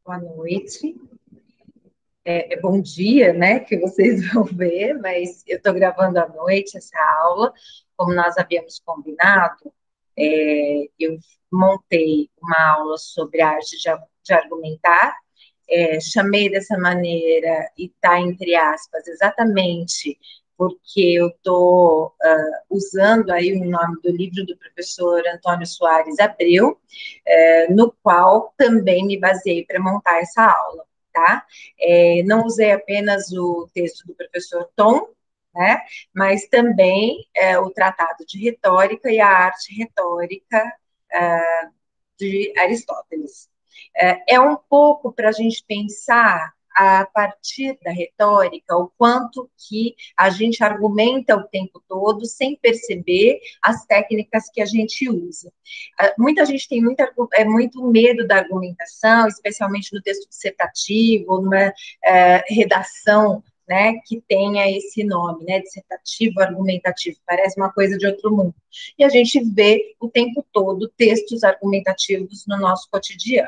Boa noite. É bom dia, né, que vocês vão ver, mas eu estou gravando à noite essa aula, como nós havíamos combinado. Eu montei uma aula sobre a arte de argumentar, chamei dessa maneira e está entre aspas, exatamente porque eu estou usando aí o nome do livro do professor Antônio Soares Abreu, no qual também me baseei para montar essa aula, tá? Não usei apenas o texto do professor Tom, né, mas também o Tratado de Retórica e a Arte Retórica de Aristóteles. É um pouco para a gente pensar a partir da retórica, o quanto que a gente argumenta o tempo todo sem perceber as técnicas que a gente usa. Muita gente tem muito medo da argumentação, especialmente no texto dissertativo, numa redação, né, que tenha esse nome, né, dissertativo, argumentativo, parece uma coisa de outro mundo. E a gente vê o tempo todo textos argumentativos no nosso cotidiano.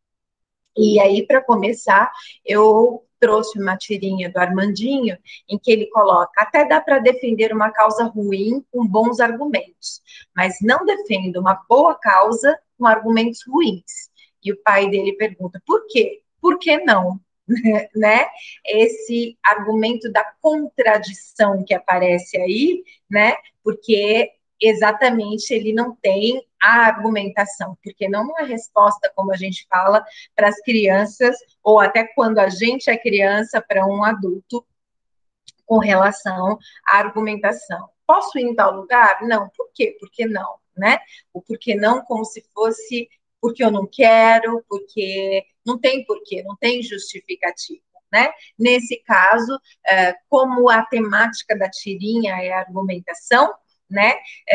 E aí, para começar, eu trouxe uma tirinha do Armandinho, em que ele coloca: até dá para defender uma causa ruim com bons argumentos, mas não defendo uma boa causa com argumentos ruins. E o pai dele pergunta: por quê? Por que não? Né? Esse argumento da contradição que aparece aí, né? Porque exatamente ele não tem a argumentação, porque não é resposta, como a gente fala, para as crianças, ou até quando a gente é criança, para um adulto, com relação à argumentação. Posso ir em tal lugar? Não. Por quê? Por que não? Né? O porquê não como se fosse porque eu não quero, porque não tem porquê, não tem justificativa. Né? Nesse caso, como a temática da tirinha é a argumentação, né?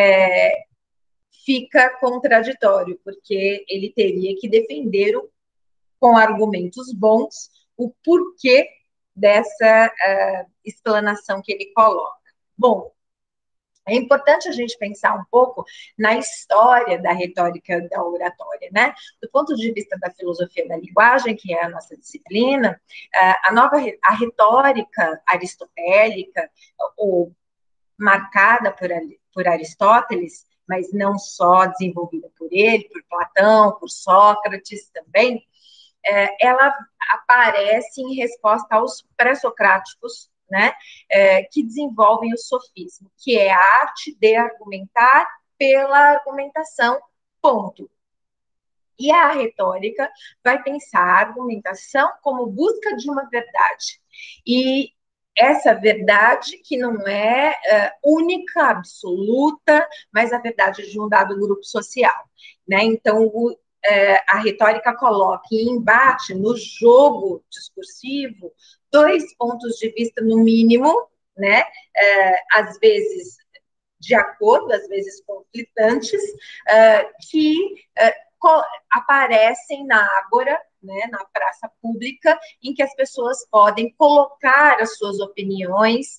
Fica contraditório, porque ele teria que defender com argumentos bons o porquê dessa explanação que ele coloca. Bom, é importante a gente pensar um pouco na história da retórica da oratória, né? Do ponto de vista da filosofia da linguagem, que é a nossa disciplina, a retórica aristotélica, ou marcada por Aristóteles, mas não só desenvolvida por ele, por Platão, por Sócrates também, ela aparece em resposta aos pré-socráticos, né, que desenvolvem o sofismo, que é a arte de argumentar pela argumentação, ponto. E a retórica vai pensar a argumentação como busca de uma verdade. E essa verdade que não é única, absoluta, mas a verdade de um dado grupo social. Né? Então, a retórica coloca em embate, no jogo discursivo, dois pontos de vista, no mínimo, né? Às vezes de acordo, às vezes conflitantes, que aparecem na ágora, né, na praça pública, em que as pessoas podem colocar as suas opiniões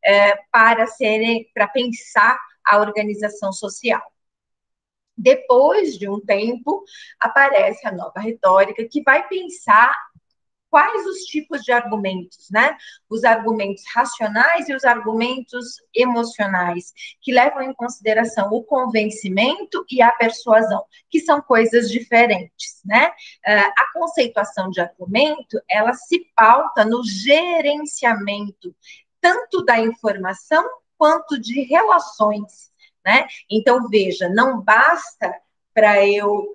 para pensar a organização social. Depois de um tempo, aparece a nova retórica, que vai pensar quais os tipos de argumentos, né? Os argumentos racionais e os argumentos emocionais, que levam em consideração o convencimento e a persuasão, que são coisas diferentes, né? A conceituação de argumento, ela se pauta no gerenciamento tanto da informação quanto de relações, né? Então, veja, não basta para eu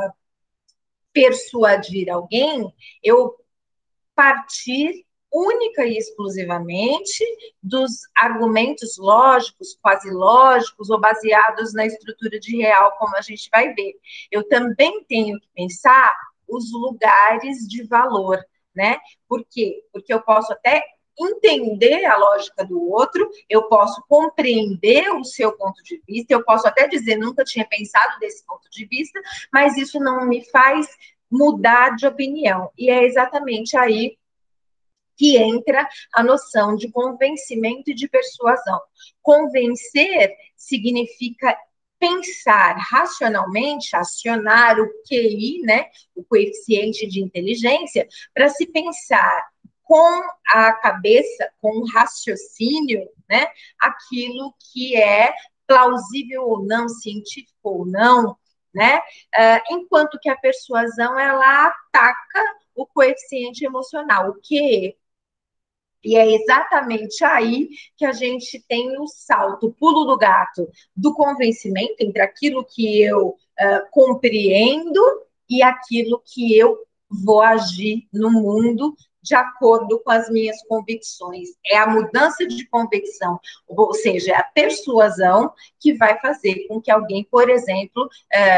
persuadir alguém, eu partir única e exclusivamente dos argumentos lógicos, quase lógicos, ou baseados na estrutura de real, como a gente vai ver. Eu também tenho que pensar os lugares de valor, né? Por quê? Porque eu posso até entender a lógica do outro, eu posso compreender o seu ponto de vista, eu posso até dizer, nunca tinha pensado desse ponto de vista, mas isso não me faz mudar de opinião. E é exatamente aí que entra a noção de convencimento e de persuasão. Convencer significa pensar racionalmente, acionar o QI, né, o coeficiente de inteligência, para se pensar com a cabeça, com o raciocínio, né, aquilo que é plausível ou não, científico ou não, né, enquanto que a persuasão, ela ataca o coeficiente emocional, o QE. E é exatamente aí que a gente tem o salto, o pulo do gato, do convencimento entre aquilo que eu compreendo e aquilo que eu vou agir no mundo de acordo com as minhas convicções. É a mudança de convicção, ou seja, é a persuasão que vai fazer com que alguém, por exemplo,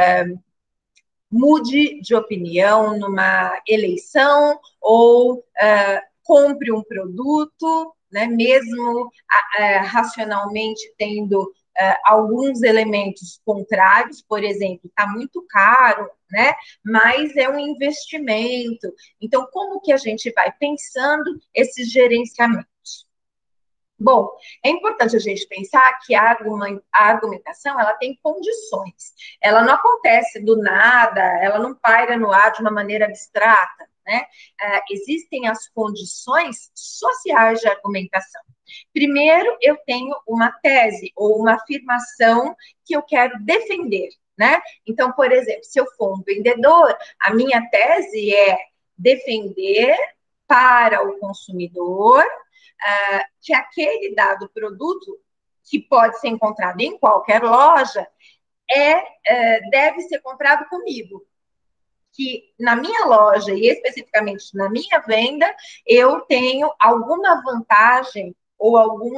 mude de opinião numa eleição ou compre um produto, né, mesmo racionalmente tendo alguns elementos contrários, por exemplo, está muito caro, né, mas é um investimento. Então, como que a gente vai pensando esses gerenciamentos? Bom, é importante a gente pensar que a argumentação, ela tem condições. Ela não acontece do nada, ela não paira no ar de uma maneira abstrata, né? Existem as condições sociais de argumentação. Primeiro, eu tenho uma tese ou uma afirmação que eu quero defender, né? Então, por exemplo, se eu for um vendedor, a minha tese é defender para o consumidor que aquele dado produto, que pode ser encontrado em qualquer loja, deve ser comprado comigo. Que na minha loja, e especificamente na minha venda, eu tenho alguma vantagem ou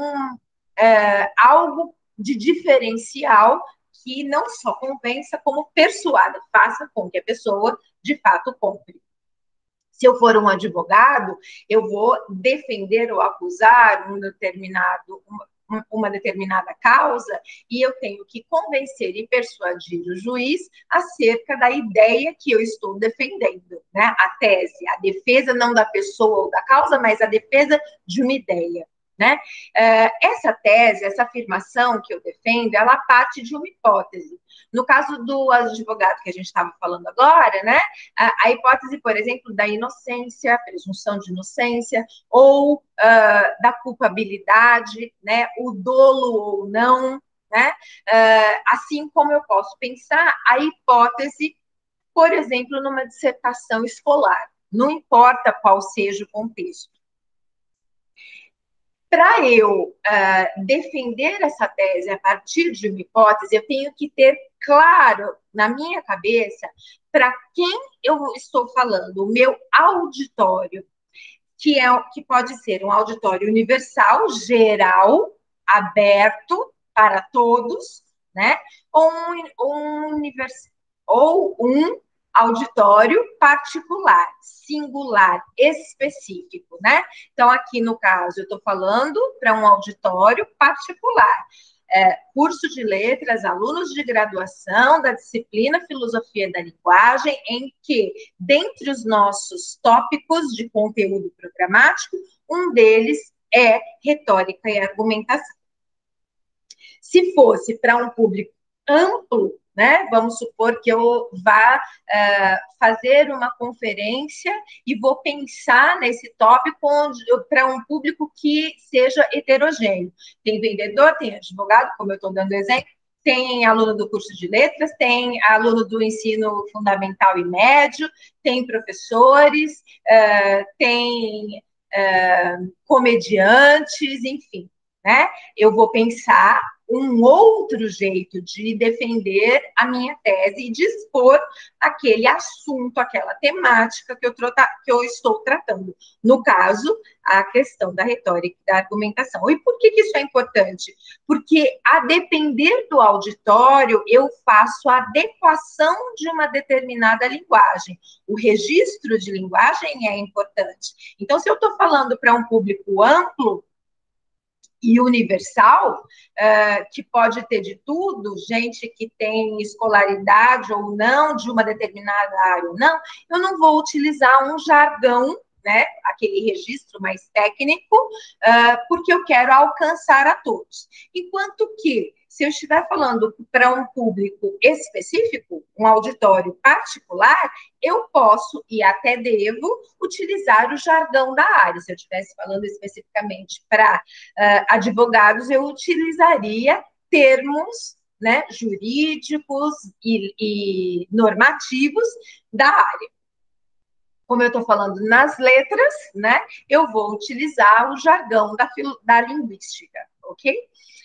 algo de diferencial que não só convença, como persuada, faça com que a pessoa, de fato, compre. Se eu for um advogado, eu vou defender ou acusar uma determinada causa e eu tenho que convencer e persuadir o juiz acerca da ideia que eu estou defendendo, né? A tese, a defesa não da pessoa ou da causa, mas a defesa de uma ideia. Né? Essa tese, essa afirmação que eu defendo, ela parte de uma hipótese. No caso do advogado que a gente estava falando agora, né? A hipótese, por exemplo, da inocência, presunção de inocência, ou da culpabilidade, né? O dolo ou não, né? Assim como eu posso pensar a hipótese, por exemplo, numa dissertação escolar, não importa qual seja o contexto. Para eu defender essa tese a partir de uma hipótese, eu tenho que ter claro na minha cabeça para quem eu estou falando, o meu auditório, que pode ser um auditório universal, geral, aberto para todos, né? Ou um auditório particular, singular, específico, né? Então, aqui no caso, eu estou falando para um auditório particular. Curso de letras, alunos de graduação da disciplina Filosofia da Linguagem, em que, dentre os nossos tópicos de conteúdo programático, um deles é retórica e argumentação. Se fosse para um público amplo, né? Vamos supor que eu vá fazer uma conferência e vou pensar nesse tópico para um público que seja heterogêneo. Tem vendedor, tem advogado, como eu estou dando exemplo, tem aluno do curso de letras, tem aluno do ensino fundamental e médio, tem professores, tem comediantes, enfim, né? Eu vou pensar um outro jeito de defender a minha tese e dispor aquele assunto, aquela temática que eu estou tratando. No caso, a questão da retórica e da argumentação. E por que isso é importante? Porque, a depender do auditório, eu faço a adequação de uma determinada linguagem. O registro de linguagem é importante. Então, se eu estou falando para um público amplo e universal, que pode ter de tudo, gente que tem escolaridade ou não, de uma determinada área ou não, eu não vou utilizar um jargão, né, aquele registro mais técnico, porque eu quero alcançar a todos. Enquanto que, se Se eu estiver falando para um público específico, um auditório particular, eu posso e até devo utilizar o jargão da área. Se eu estivesse falando especificamente para advogados, eu utilizaria termos, né, jurídicos e normativos da área. Como eu estou falando nas letras, né, eu vou utilizar o jargão da linguística, ok?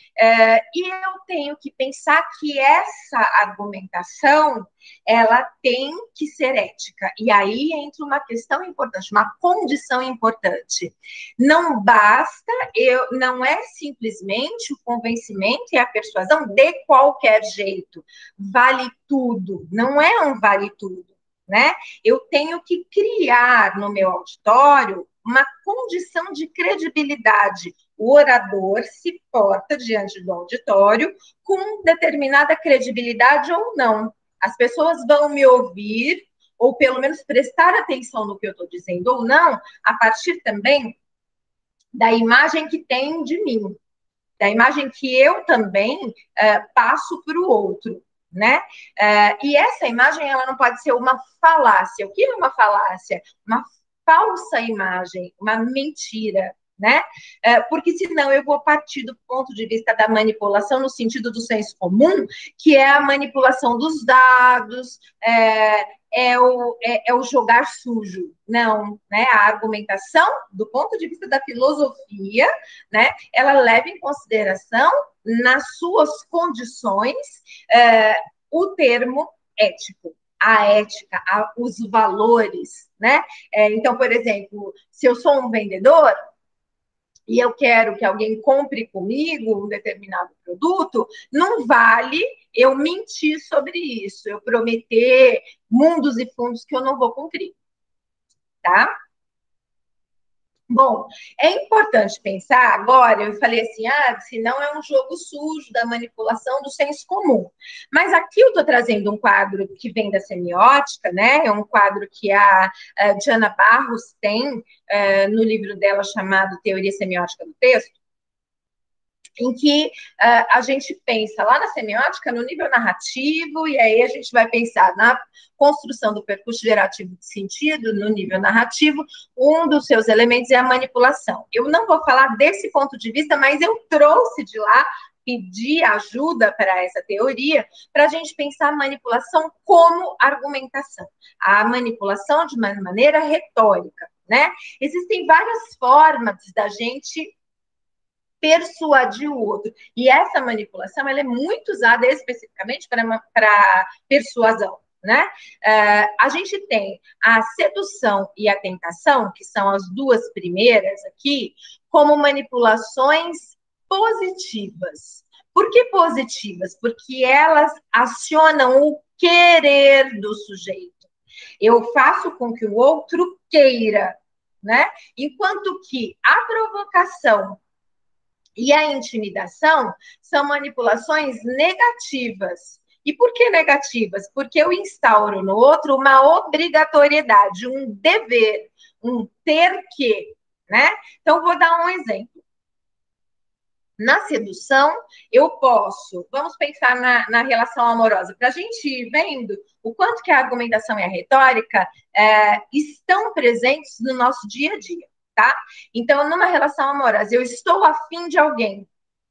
E eu tenho que pensar que essa argumentação, ela tem que ser ética. E aí entra uma questão importante, uma condição importante. Não basta, não é simplesmente o convencimento e a persuasão de qualquer jeito. Vale tudo. Não é um vale tudo, né? Eu tenho que criar no meu auditório uma condição de credibilidade. O orador se porta diante do auditório com determinada credibilidade ou não. As pessoas vão me ouvir, ou pelo menos prestar atenção no que eu estou dizendo ou não, a partir também da imagem que tem de mim, da imagem que eu também passo para o outro, né? E essa imagem, ela não pode ser uma falácia. O que é uma falácia? Uma falsa imagem, uma mentira, né? Porque senão eu vou partir do ponto de vista da manipulação no sentido do senso comum, que é a manipulação dos dados, é o jogar sujo. Não, né? A argumentação, do ponto de vista da filosofia, né? Ela leva em consideração, nas suas condições, o termo ético, a ética, os valores, né? Então, por exemplo, se eu sou um vendedor e eu quero que alguém compre comigo um determinado produto, não vale eu mentir sobre isso, eu prometer mundos e fundos que eu não vou cumprir, tá? Bom, é importante pensar agora, eu falei assim, senão é um jogo sujo da manipulação do senso comum. Mas aqui eu estou trazendo um quadro que vem da semiótica, né? É um quadro que a Diana Barros tem no livro dela chamado Teoria Semiótica do Texto, em que a gente pensa lá na semiótica no nível narrativo, e aí a gente vai pensar na construção do percurso gerativo de sentido no nível narrativo, um dos seus elementos é a manipulação. Eu não vou falar desse ponto de vista, mas eu trouxe de lá, pedi ajuda para essa teoria, para a gente pensar a manipulação como argumentação. A manipulação de uma maneira retórica, né? Existem várias formas da gente persuadir o outro. E essa manipulação, ela é muito usada especificamente para persuasão, né? A gente tem a sedução e a tentação, que são as duas primeiras aqui, como manipulações positivas. Por que positivas? Porque elas acionam o querer do sujeito. Eu faço com que o outro queira, né? Enquanto que a provocação e a intimidação são manipulações negativas. E por que negativas? Porque eu instauro no outro uma obrigatoriedade, um dever, um ter que, né? Então, vou dar um exemplo. Na sedução, eu posso, vamos pensar na relação amorosa, para a gente ir vendo o quanto que a argumentação e a retórica estão presentes no nosso dia a dia. Tá? Então, numa relação amorosa, eu estou afim de alguém.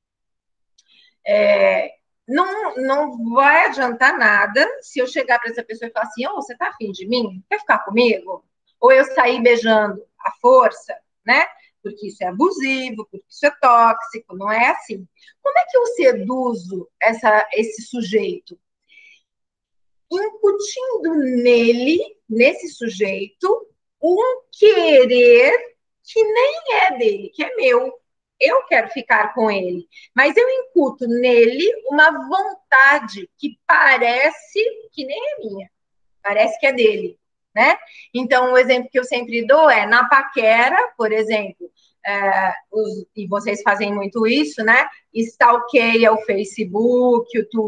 Não vai adiantar nada se eu chegar para essa pessoa e falar assim, você está afim de mim? Quer ficar comigo? Ou eu sair beijando à força, né? Porque isso é abusivo, porque isso é tóxico, não é assim. Como é que eu seduzo esse sujeito? Incutindo nesse sujeito, um querer que nem é dele, que é meu. Eu quero ficar com ele, mas eu incuto nele uma vontade que parece que nem é minha, parece que é dele, né? Então, o exemplo que eu sempre dou é na paquera, por exemplo, e vocês fazem muito isso, né? Stalkeia o Facebook, o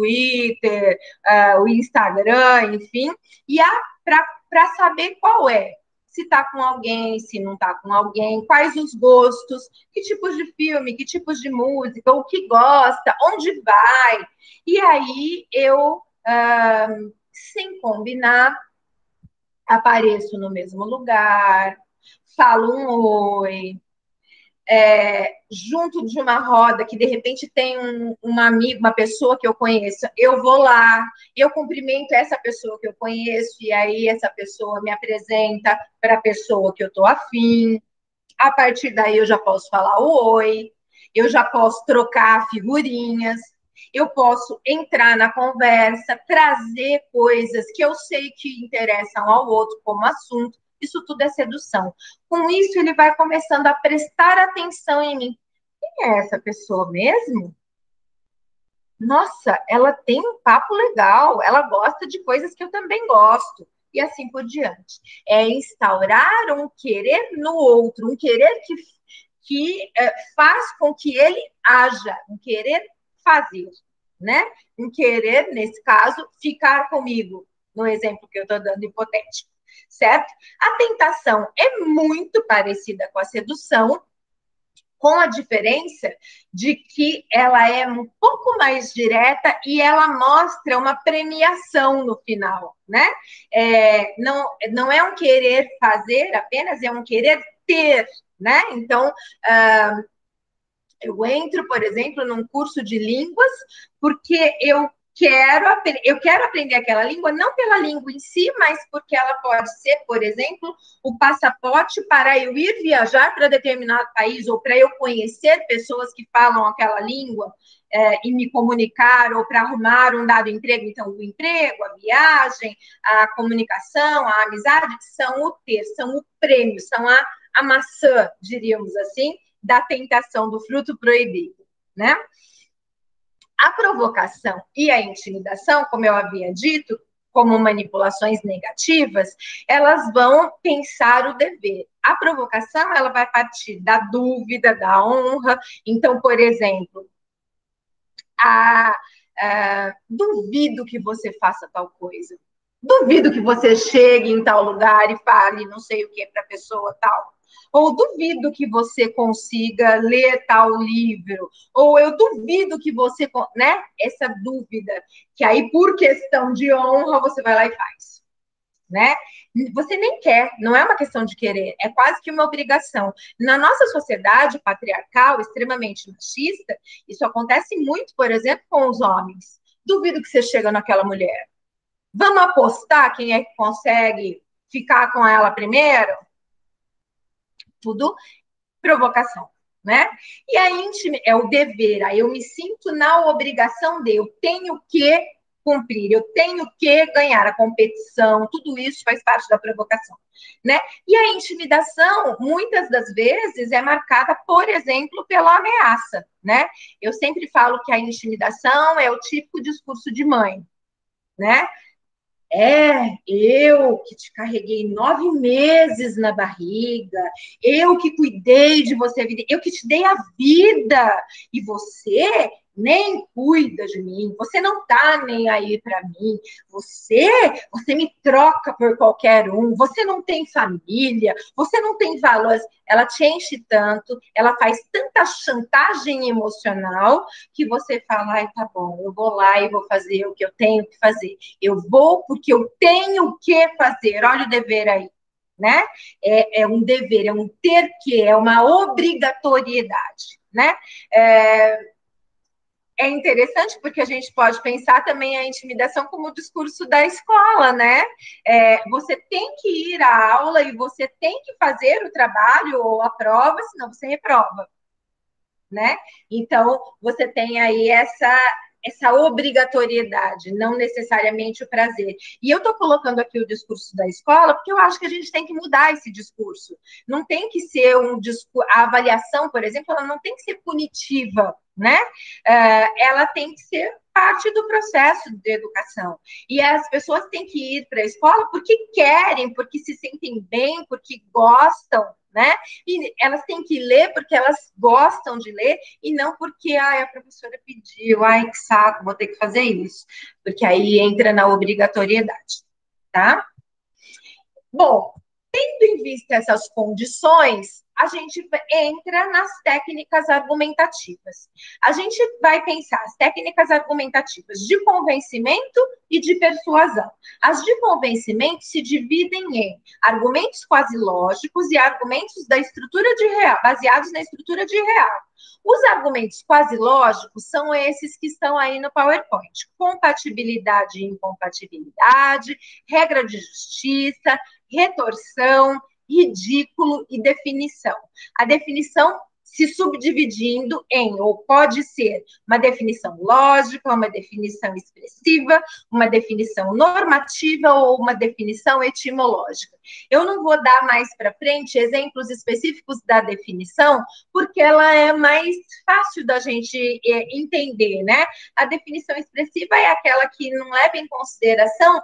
Twitter, o Instagram, enfim, e para saber qual é. se está com alguém, se não está com alguém, quais os gostos, que tipos de filme, que tipos de música, o que gosta, onde vai. E aí eu, sem combinar, apareço no mesmo lugar, falo um oi, junto de uma roda que de repente tem um amigo, uma pessoa que eu conheço, eu vou lá, eu cumprimento essa pessoa que eu conheço, e aí essa pessoa me apresenta para a pessoa que eu estou afim. A partir daí eu já posso falar o oi, eu já posso trocar figurinhas, eu posso entrar na conversa, trazer coisas que eu sei que interessam ao outro como assunto. Isso tudo é sedução. Com isso, ele vai começando a prestar atenção em mim. Quem é essa pessoa mesmo? Nossa, ela tem um papo legal, ela gosta de coisas que eu também gosto, e assim por diante. É instaurar um querer no outro, um querer que faz com que ele haja, um querer fazer, né? Um querer, nesse caso, ficar comigo, no exemplo que eu estou dando hipotético, certo? A tentação é muito parecida com a sedução, com a diferença de que ela é um pouco mais direta e ela mostra uma premiação no final, né? Não é um querer fazer apenas, é um querer ter, né? Então, eu entro, por exemplo, num curso de línguas porque eu quero aprender aquela língua, não pela língua em si, mas porque ela pode ser, por exemplo, o passaporte para eu ir viajar para determinado país ou para eu conhecer pessoas que falam aquela língua e me comunicar ou para arrumar um dado emprego. Então, o emprego, a viagem, a comunicação, a amizade são o ter, são o prêmio, são a maçã, diríamos assim, da tentação do fruto proibido, né? A provocação e a intimidação, como eu havia dito, como manipulações negativas, elas vão pensar o dever. A provocação, ela vai partir da dúvida, da honra. Então, por exemplo, duvido que você faça tal coisa. Duvido que você chegue em tal lugar e fale não sei o que para a pessoa tal. Ou duvido que você consiga ler tal livro. Ou eu duvido que você, né? Essa dúvida, que aí por questão de honra você vai lá e faz, né? Você nem quer, não é uma questão de querer, é quase que uma obrigação. Na nossa sociedade patriarcal, extremamente machista, isso acontece muito, por exemplo, com os homens. Duvido que você chega naquela mulher. Vamos apostar quem é que consegue ficar com ela primeiro? Tudo provocação, né? E a íntima é o dever, aí eu me sinto na obrigação de, eu tenho que cumprir, eu tenho que ganhar a competição, tudo isso faz parte da provocação, né? E a intimidação, muitas das vezes, é marcada, por exemplo, pela ameaça, né? Eu sempre falo que a intimidação é o típico discurso de mãe, né? Eu que te carreguei 9 meses na barriga, eu que cuidei de você, eu que te dei a vida, e você nem cuida de mim, você não tá nem aí para mim, você me troca por qualquer um, você não tem família, você não tem valores. Ela te enche tanto, ela faz tanta chantagem emocional que você fala, ai, tá bom, eu vou lá e vou fazer o que eu tenho que fazer. Eu vou porque eu tenho que fazer. Olha o dever aí, né? É um dever, é um ter que, é uma obrigatoriedade, né? É interessante porque a gente pode pensar também a intimidação como o discurso da escola, né? Você tem que ir à aula e você tem que fazer o trabalho ou a prova, senão você reprova, né? Então, você tem aí essa obrigatoriedade, não necessariamente o prazer. E eu estou colocando aqui o discurso da escola, porque eu acho que a gente tem que mudar esse discurso. Não tem que ser um discurso. A avaliação, por exemplo, ela não tem que ser punitiva, né? Ela tem que ser parte do processo de educação. E as pessoas têm que ir para a escola porque querem, porque se sentem bem, porque gostam, né? E elas têm que ler porque elas gostam de ler e não porque a professora pediu, ai, que saco, vou ter que fazer isso. Porque aí entra na obrigatoriedade, tá? Bom, Tendo em vista essas condições, a gente entra nas técnicas argumentativas. A gente vai pensar as técnicas argumentativas de convencimento e de persuasão. As de convencimento se dividem em argumentos quase lógicos e argumentos da estrutura de real, baseados na estrutura de real. Os argumentos quase lógicos são esses que estão aí no PowerPoint: compatibilidade e incompatibilidade, regra de justiça, retorção, ridículo e definição. A definição se subdividindo em, ou pode ser, uma definição lógica, uma definição expressiva, uma definição normativa ou uma definição etimológica. Eu não vou dar mais para frente exemplos específicos da definição, porque ela é mais fácil da gente entender, né? A definição expressiva é aquela que não leva em consideração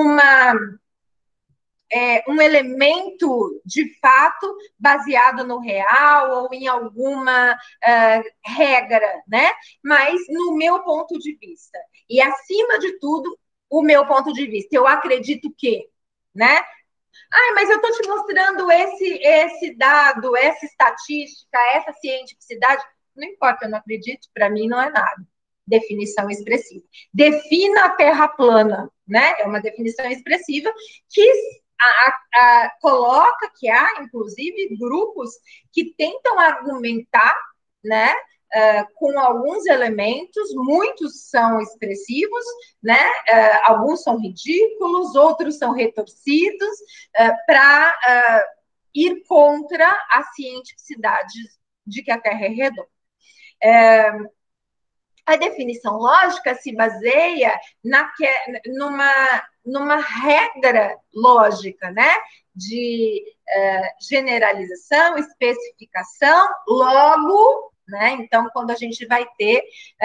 um elemento de fato baseado no real ou em alguma regra, né? Mas no meu ponto de vista. E acima de tudo, o meu ponto de vista. Eu acredito que, né? Mas eu estou te mostrando esse dado, essa estatística, essa cientificidade. Não importa, eu não acredito, para mim não é nada. Definição expressiva. Defina a Terra plana, né? É uma definição expressiva que coloca que há, inclusive, grupos que tentam argumentar, né, com alguns elementos, muitos são expressivos, né, alguns são ridículos, outros são retorcidos, para ir contra a cientificidade de que a Terra é redonda. A definição lógica se baseia numa regra lógica, né? De generalização, especificação, logo, né? Então, quando a gente vai ter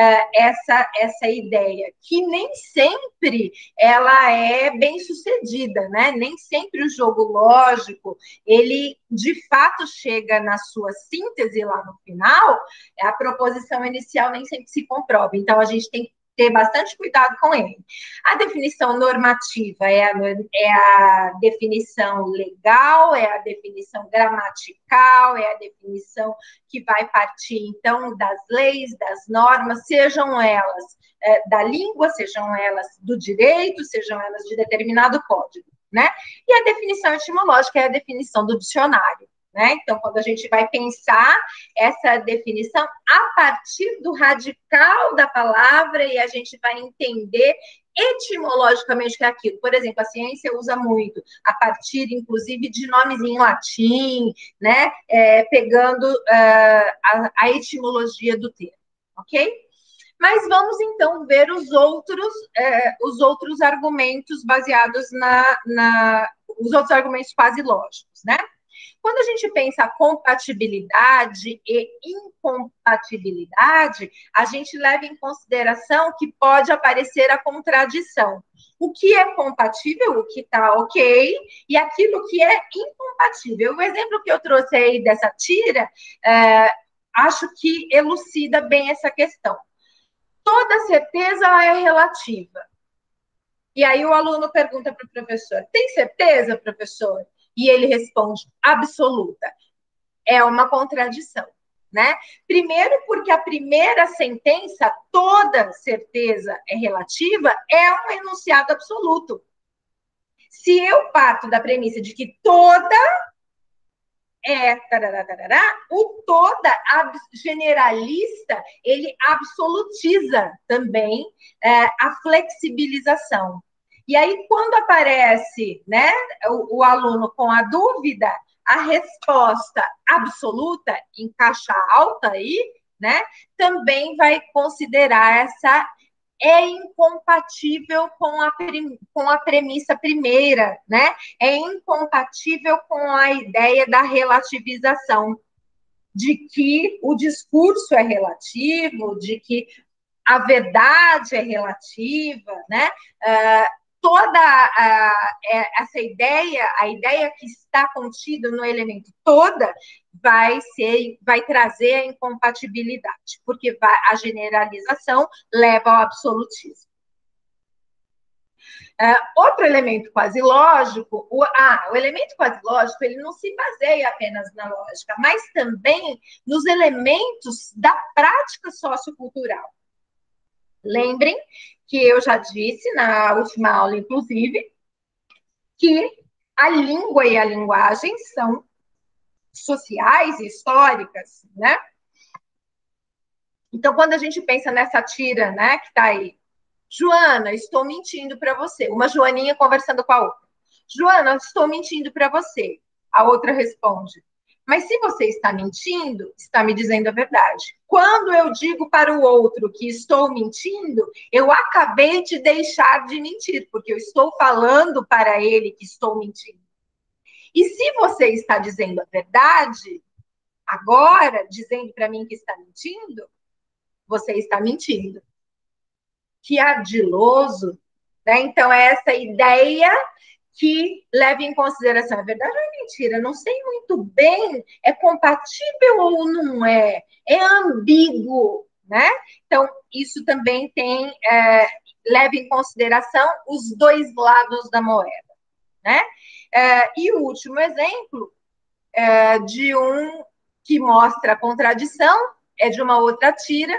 essa ideia, que nem sempre ela é bem sucedida, né? Nem sempre o jogo lógico, ele de fato chega na sua síntese lá no final, a proposição inicial nem sempre se comprova. Então, a gente tem que ter bastante cuidado com ele. A definição normativa é a definição legal, é a definição gramatical, é a definição que vai partir, então, das leis, das normas, sejam elas da língua, sejam elas do direito, sejam elas de determinado código, né? E a definição etimológica é a definição do dicionário. Né? Então, quando a gente vai pensar essa definição a partir do radical da palavra e a gente vai entender etimologicamente o que é aquilo. Por exemplo, a ciência usa muito a partir, inclusive, de nomes em latim, né? Pegando a etimologia do termo, ok? Mas vamos, então, ver os outros argumentos baseados os outros argumentos quase lógicos, né? Quando a gente pensa compatibilidade e incompatibilidade, a gente leva em consideração que pode aparecer a contradição. O que é compatível, o que está ok, e aquilo que é incompatível. O exemplo que eu trouxe aí dessa tira, acho que elucida bem essa questão. Toda certeza é relativa. E aí o aluno pergunta para o professor: tem certeza, professor? E ele responde: absoluta. É uma contradição, né? Primeiro, porque a primeira sentença, toda certeza é relativa, é um enunciado absoluto. Se eu parto da premissa de que toda o toda generalista, ele absolutiza também a flexibilização. E aí, quando aparece, né, o aluno com a dúvida, a resposta absoluta, em caixa alta aí, né, também vai considerar essa incompatível com a premissa primeira, né? É incompatível com a ideia da relativização, de que o discurso é relativo, de que a verdade é relativa, né? Toda essa ideia, a ideia que está contida no elemento toda, vai trazer a incompatibilidade, porque a generalização leva ao absolutismo. Outro elemento quase lógico, o elemento quase lógico, ele não se baseia apenas na lógica, mas também nos elementos da prática sociocultural. Lembrem que eu já disse na última aula, inclusive, que a língua e a linguagem são sociais e históricas, né? Então, quando a gente pensa nessa tira, né, que está aí, Joana, estou mentindo para você. Uma Joaninha conversando com a outra. Joana, estou mentindo para você. A outra responde, mas se você está mentindo, está me dizendo a verdade. Quando eu digo para o outro que estou mentindo, eu acabei de deixar de mentir, porque eu estou falando para ele que estou mentindo. E se você está dizendo a verdade, agora, dizendo para mim que está mentindo, você está mentindo. Que ardiloso, né? Então, é essa ideia que leva em consideração, é verdade ou é mentira? Não sei muito bem, é compatível ou não é? É ambíguo, né? Então, isso também leva em consideração os dois lados da moeda, né? E o último exemplo de um que mostra a contradição é de uma outra tira,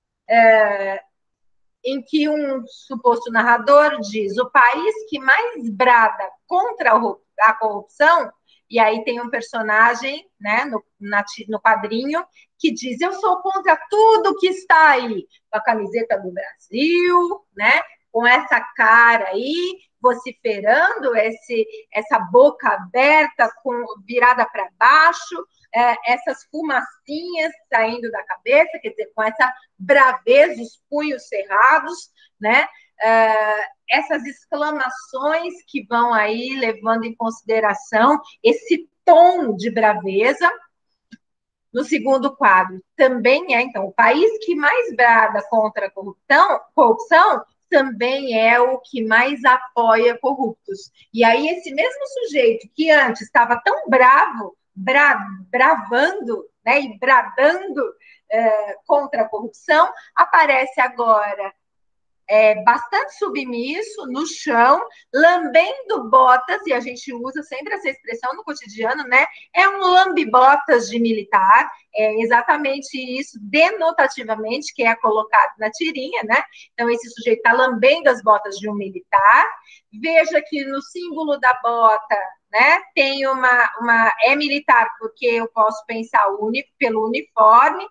em que um suposto narrador diz: o país que mais brada contra a corrupção, e aí tem um personagem, né, no quadrinho, que diz: eu sou contra tudo que está aí, com a camiseta do Brasil, né, com essa cara aí, vociferando, essa boca aberta, virada para baixo, essas fumacinhas saindo da cabeça, quer dizer, com essa braveza, os punhos cerrados, né? Essas exclamações que vão aí levando em consideração esse tom de braveza. No segundo quadro, também então, o país que mais brada contra a corrupção também é o que mais apoia corruptos. E aí, esse mesmo sujeito que antes estava tão bravo, bravando, né, e bradando contra a corrupção, aparece agora bastante submisso, no chão, lambendo botas, e a gente usa sempre essa expressão no cotidiano, né? É um lambe-botas de militar, é exatamente isso, denotativamente, que é colocado na tirinha, né? Então, esse sujeito está lambendo as botas de um militar. Veja que no símbolo da bota, né, tem é militar, porque eu posso pensar pelo uniforme,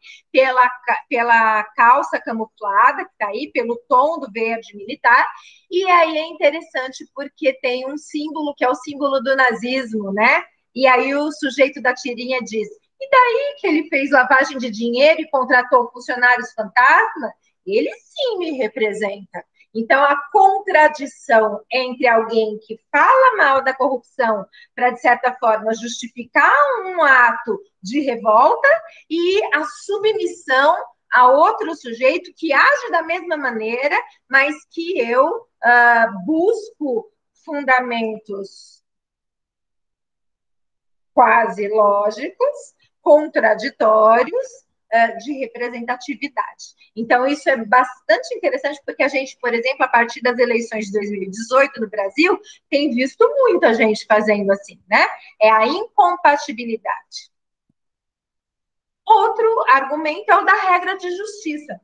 pela calça camuflada, que está aí, pelo tom do verde militar, e aí é interessante porque tem um símbolo que é o símbolo do nazismo, né? E aí o sujeito da tirinha diz: e daí que ele fez lavagem de dinheiro e contratou funcionários fantasma? Ele sim me representa. Então, a contradição entre alguém que fala mal da corrupção para, de certa forma, justificar um ato de revolta e a submissão a outro sujeito que age da mesma maneira, mas que eu busco fundamentos quase lógicos, contraditórios, de representatividade. Então, isso é bastante interessante, porque a gente, por exemplo, a partir das eleições de 2018 no Brasil, tem visto muita gente fazendo assim, né? É a incompatibilidade. Outro argumento é o da regra de justiça.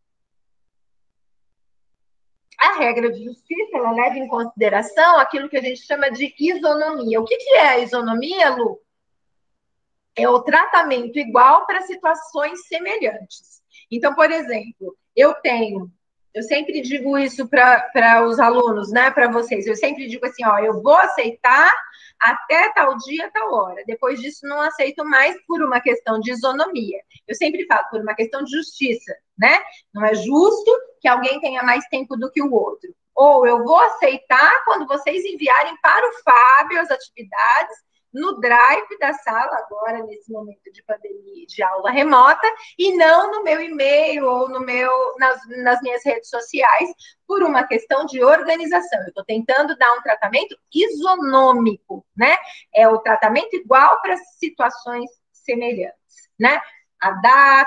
A regra de justiça, ela leva em consideração aquilo que a gente chama de isonomia. O que é a isonomia, Lu? É o tratamento igual para situações semelhantes. Então, por exemplo, eu sempre digo isso para os alunos, né, para vocês, eu sempre digo assim, ó, eu vou aceitar até tal dia, tal hora. Depois disso, não aceito mais por uma questão de isonomia. Eu sempre falo por uma questão de justiça, né? Não é justo que alguém tenha mais tempo do que o outro. Ou eu vou aceitar quando vocês enviarem para o Fábio as atividades no drive da sala, agora nesse momento de pandemia, de aula remota, e não no meu e-mail ou nas minhas redes sociais, por uma questão de organização. Eu estou tentando dar um tratamento isonômico, né? É o tratamento igual para situações semelhantes, né? A data,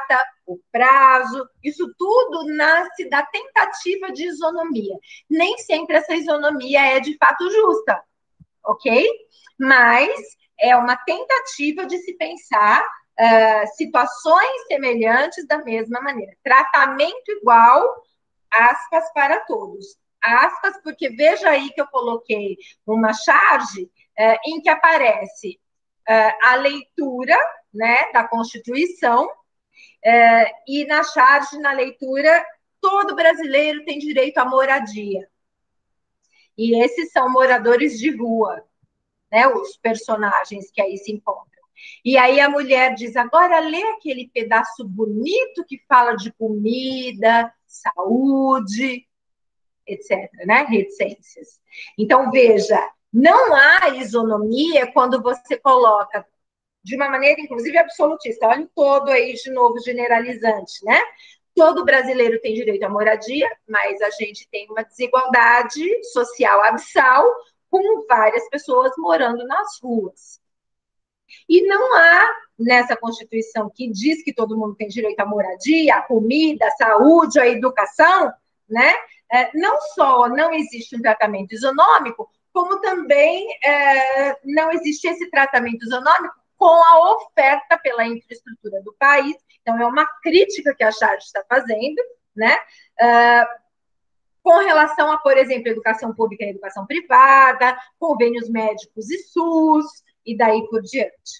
o prazo, isso tudo nasce da tentativa de isonomia. Nem sempre essa isonomia é de fato justa, ok? Mas é uma tentativa de se pensar situações semelhantes da mesma maneira. Tratamento igual, aspas, para todos. Aspas, porque veja aí que eu coloquei uma charge em que aparece a leitura, né, da Constituição, e na charge, na leitura, todo brasileiro tem direito à moradia. E esses são moradores de rua, né, os personagens que aí se encontram. E aí a mulher diz, agora lê aquele pedaço bonito que fala de comida, saúde, etc., né? Reticências. Então, veja, não há isonomia quando você coloca de uma maneira, inclusive, absolutista. Olha o todo aí, de novo, generalizante, né? Todo brasileiro tem direito à moradia, mas a gente tem uma desigualdade social abissal, com várias pessoas morando nas ruas. E não há, nessa Constituição que diz que todo mundo tem direito à moradia, à comida, à saúde, à educação, né? Não só não existe um tratamento isonômico, como também não existe esse tratamento isonômico com a oferta pela infraestrutura do país. Então, é uma crítica que a Charge está fazendo, né? Com relação a, por exemplo, educação pública e educação privada, convênios médicos e SUS, e daí por diante.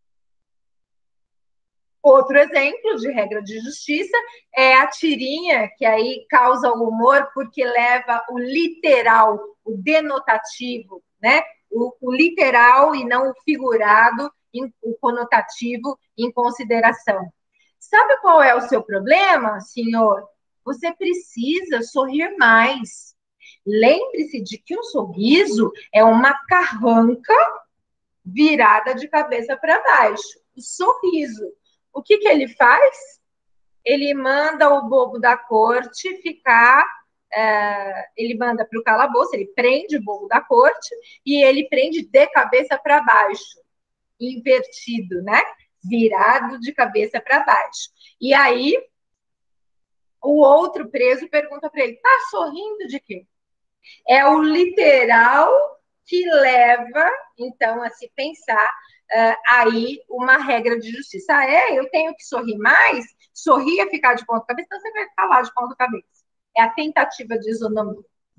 Outro exemplo de regra de justiça é a tirinha, que aí causa o humor porque leva o literal, o denotativo, né? O literal e não o figurado, o conotativo em consideração. Sabe qual é o seu problema, senhor? Você precisa sorrir mais. Lembre-se de que o sorriso é uma carranca virada de cabeça para baixo. O sorriso. O que ele faz? Ele manda o bobo da corte ficar, ele manda para o calabouço, ele prende o bobo da corte e ele prende de cabeça para baixo, invertido, né? Virado de cabeça para baixo. E aí, o outro preso pergunta para ele, tá sorrindo de quê? É o literal que leva, então, a se pensar aí uma regra de justiça. Eu tenho que sorrir mais? Sorrir é ficar de ponta cabeça, então você vai falar de ponta cabeça. É a tentativa de isonomia.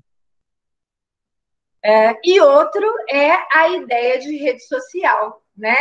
E outro é a ideia de rede social, né?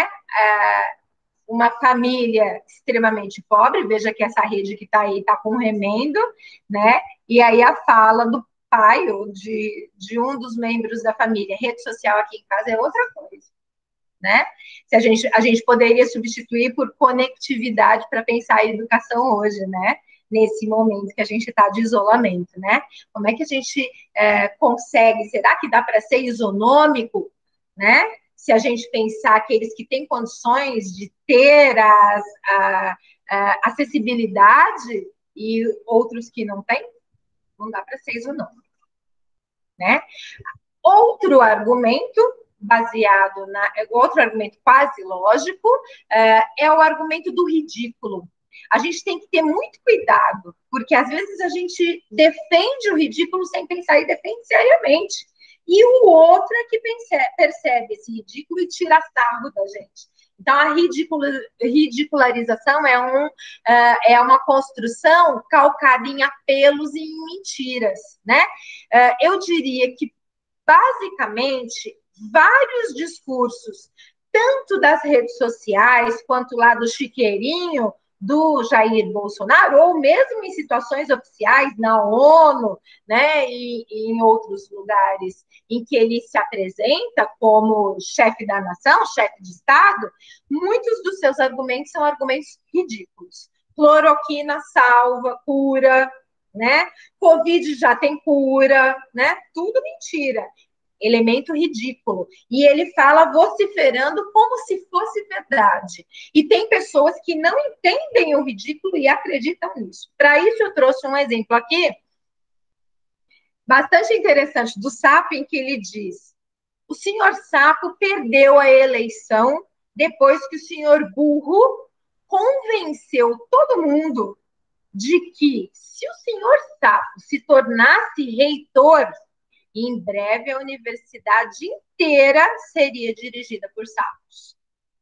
Uma família extremamente pobre, veja que essa rede que está aí está com remendo, né? E aí a fala do pai ou de um dos membros da família, rede social aqui em casa é outra coisa, né? Se a gente poderia substituir por conectividade para pensar a educação hoje, né? Nesse momento que a gente está de isolamento, né? Como é que a gente consegue? Será que dá para ser isonômico, né? Se a gente pensar aqueles que têm condições de ter a acessibilidade e outros que não têm, não dá para ser isonômico, né? Outro argumento baseado outro argumento quase lógico é o argumento do ridículo. A gente tem que ter muito cuidado, porque às vezes a gente defende o ridículo sem pensar e defende seriamente. E o outro é que percebe esse ridículo e tira sarro da gente. Então, a ridicularização é uma construção calcada em apelos e em mentiras, né? Eu diria que basicamente, vários discursos, tanto das redes sociais, quanto lá do chiqueirinho do Jair Bolsonaro, ou mesmo em situações oficiais, na ONU, né, e em outros lugares em que ele se apresenta como chefe da nação, chefe de Estado, muitos dos seus argumentos são argumentos ridículos. Cloroquina salva, cura, né? Covid já tem cura, né? Tudo mentira. Elemento ridículo. E ele fala vociferando como se fosse verdade. E tem pessoas que não entendem o ridículo e acreditam nisso. Para isso, eu trouxe um exemplo aqui, bastante interessante, do Sapo, em que ele diz: o senhor Sapo perdeu a eleição depois que o senhor Burro convenceu todo mundo de que, se o senhor Sapo se tornasse reitor, em breve a universidade inteira seria dirigida por sapos.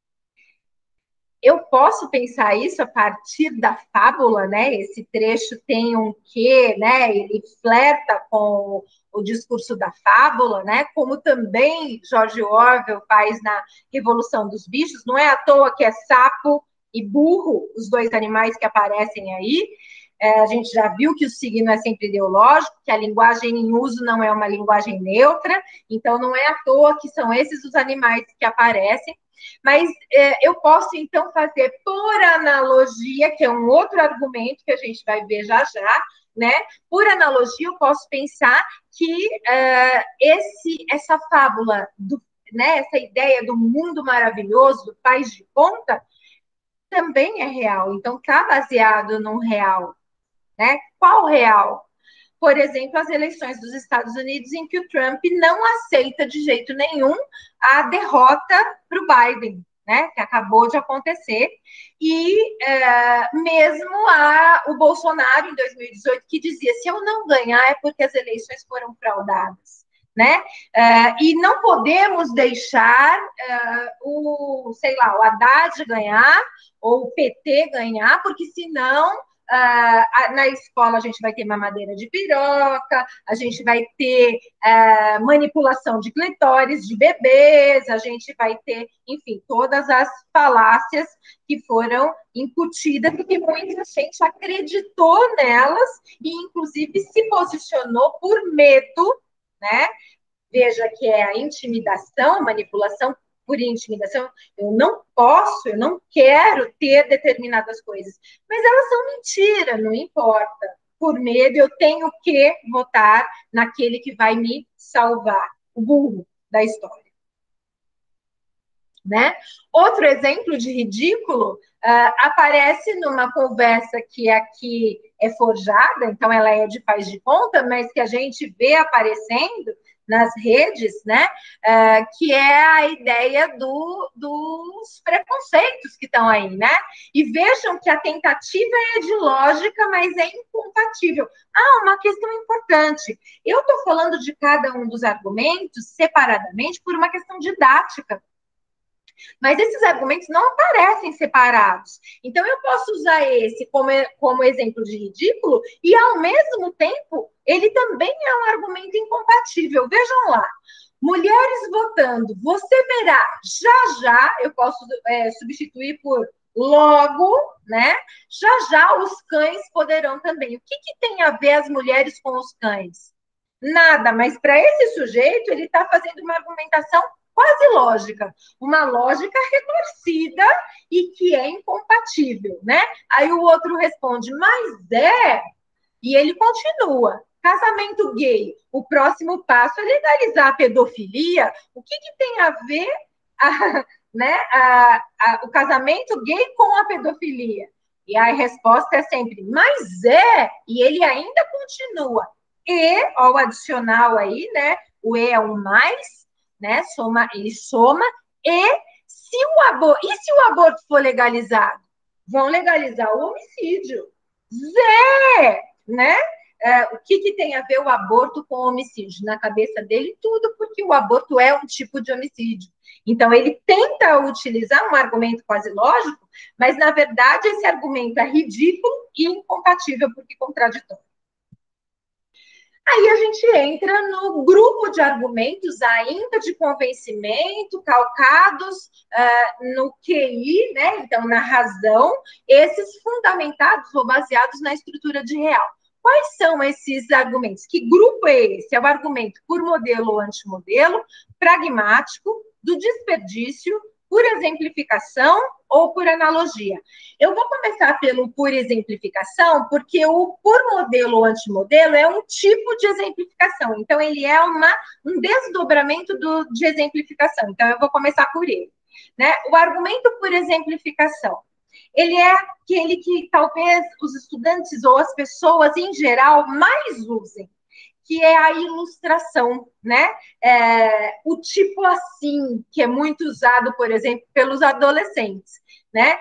Eu posso pensar isso a partir da fábula, né? Esse trecho tem um quê, né? Ele flerta com o discurso da fábula, né? Como também George Orwell faz na Revolução dos Bichos. Não é à toa que é sapo e burro, os dois animais que aparecem aí. A gente já viu que o signo é sempre ideológico, que a linguagem em uso não é uma linguagem neutra, então não é à toa que são esses os animais que aparecem. Mas eu posso, então, fazer por analogia, que é um outro argumento que a gente vai ver já já, né? Por analogia, eu posso pensar que essa fábula, né, essa ideia do mundo maravilhoso, do faz de conta, também é real. Então, está baseado num real. Né? Qual real? Por exemplo, as eleições dos Estados Unidos, em que o Trump não aceita de jeito nenhum a derrota para o Biden, né? Que acabou de acontecer. E mesmo o Bolsonaro, em 2018, que dizia: se eu não ganhar é porque as eleições foram fraudadas. Né? E não podemos deixar o Haddad ganhar ou o PT ganhar, porque senão na escola a gente vai ter mamadeira de piroca, a gente vai ter manipulação de clitóris de bebês, a gente vai ter, enfim, todas as falácias que foram incutidas e que muita gente acreditou nelas e, inclusive, se posicionou por medo, né? Veja que é a intimidação, manipulação por intimidação. Eu não quero ter determinadas coisas, mas elas são mentira, não importa. Por medo, eu tenho que votar naquele que vai me salvar, o burro da história. Né? Outro exemplo de ridículo aparece numa conversa que aqui é forjada, então ela é de faz de conta, mas que a gente vê aparecendo nas redes, né? Que é a ideia dos preconceitos que estão aí, né? E vejam que a tentativa é de lógica, mas é incompatível. Uma questão importante. Eu estou falando de cada um dos argumentos separadamente por uma questão didática. Mas esses argumentos não aparecem separados. Então, eu posso usar esse como exemplo de ridículo e, ao mesmo tempo, ele também é um argumento incompatível. Vejam lá. Mulheres votando, você verá, já já, eu posso substituir por logo, né? Já já os cães poderão também. O que tem a ver as mulheres com os cães? Nada, mas para esse sujeito, ele está fazendo uma argumentação quase lógica, uma lógica retorcida e que é incompatível, né? Aí o outro responde, mas e ele continua. Casamento gay, o próximo passo é legalizar a pedofilia. O que tem a ver né, o casamento gay com a pedofilia? E a resposta é sempre, mas e ele ainda continua. E, ó, o adicional aí, né? O E é um mais, né? Ele soma, e se o aborto for legalizado? Vão legalizar o homicídio. Né? O que tem a ver o aborto com o homicídio? Na cabeça dele, tudo, porque o aborto é um tipo de homicídio. Então, ele tenta utilizar um argumento quase lógico, mas, na verdade, esse argumento é ridículo e incompatível, porque contraditório. Aí a gente entra no grupo de argumentos ainda de convencimento, calcados no QI, né? Então, na razão, esses fundamentados ou baseados na estrutura de real. Quais são esses argumentos? Que grupo é esse? É o argumento por modelo ou antimodelo, pragmático, do desperdício, por exemplificação ou por analogia. Eu vou começar pelo por exemplificação, porque o por modelo ou antimodelo é um tipo de exemplificação. Então, ele é um desdobramento de exemplificação. Então, eu vou começar por ele. Né? O argumento por exemplificação. Ele é aquele que talvez os estudantes ou as pessoas em geral mais usem, que é a ilustração, né? O tipo assim, que é muito usado, por exemplo, pelos adolescentes, né?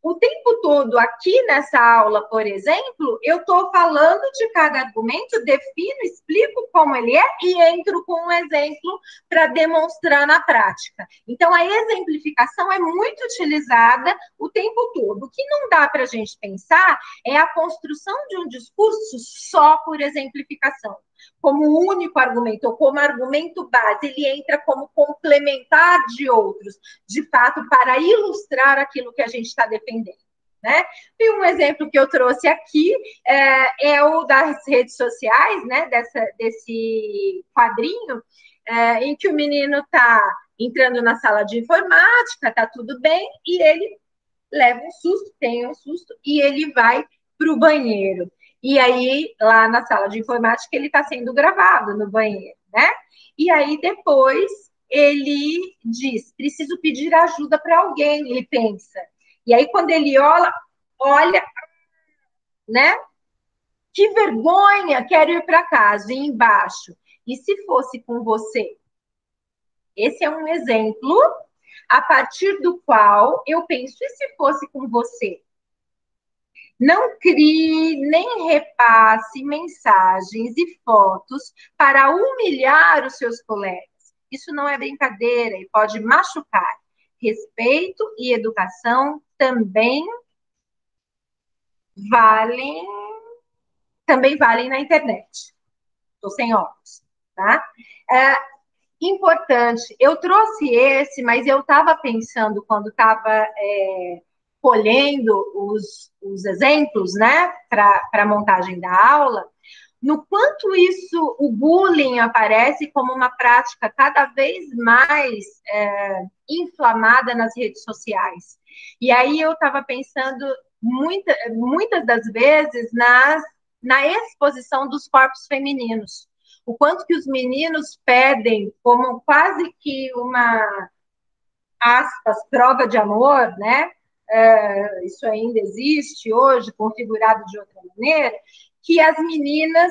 o tempo todo aqui nessa aula, por exemplo, eu estou falando de cada argumento, defino, explico como ele é e entro com um exemplo para demonstrar na prática. Então, a exemplificação é muito utilizada o tempo todo. O que não dá para a gente pensar é a construção de um discurso só por exemplificação, como único argumento, ou como argumento base, ele entra como complementar de outros, de fato, para ilustrar aquilo que a gente está defendendo. Né? E um exemplo que eu trouxe aqui é o das redes sociais, né? Desse quadrinho, em que o menino está entrando na sala de informática, está tudo bem, e ele leva um susto, tem um susto, e ele vai para o banheiro. E aí, lá na sala de informática, ele está sendo gravado no banheiro, né? E aí, depois, ele diz, preciso pedir ajuda para alguém, ele pensa. E aí, quando ele olha, né? Que vergonha, quero ir para casa. E embaixo, e se fosse com você? Esse é um exemplo a partir do qual eu penso, e se fosse com você? Não crie nem repasse mensagens e fotos para humilhar os seus colegas. Isso não é brincadeira e pode machucar. Respeito e educação valem, também valem na internet. Estou sem óculos, tá? Importante, eu trouxe esse, mas eu estava pensando quando estava colhendo os exemplos, né, para a montagem da aula, no quanto isso, o bullying aparece como uma prática cada vez mais inflamada nas redes sociais. E aí eu estava pensando muitas das vezes na exposição dos corpos femininos. O quanto que os meninos pedem como quase que uma, aspas, prova de amor, né? Isso ainda existe hoje, configurado de outra maneira, que as meninas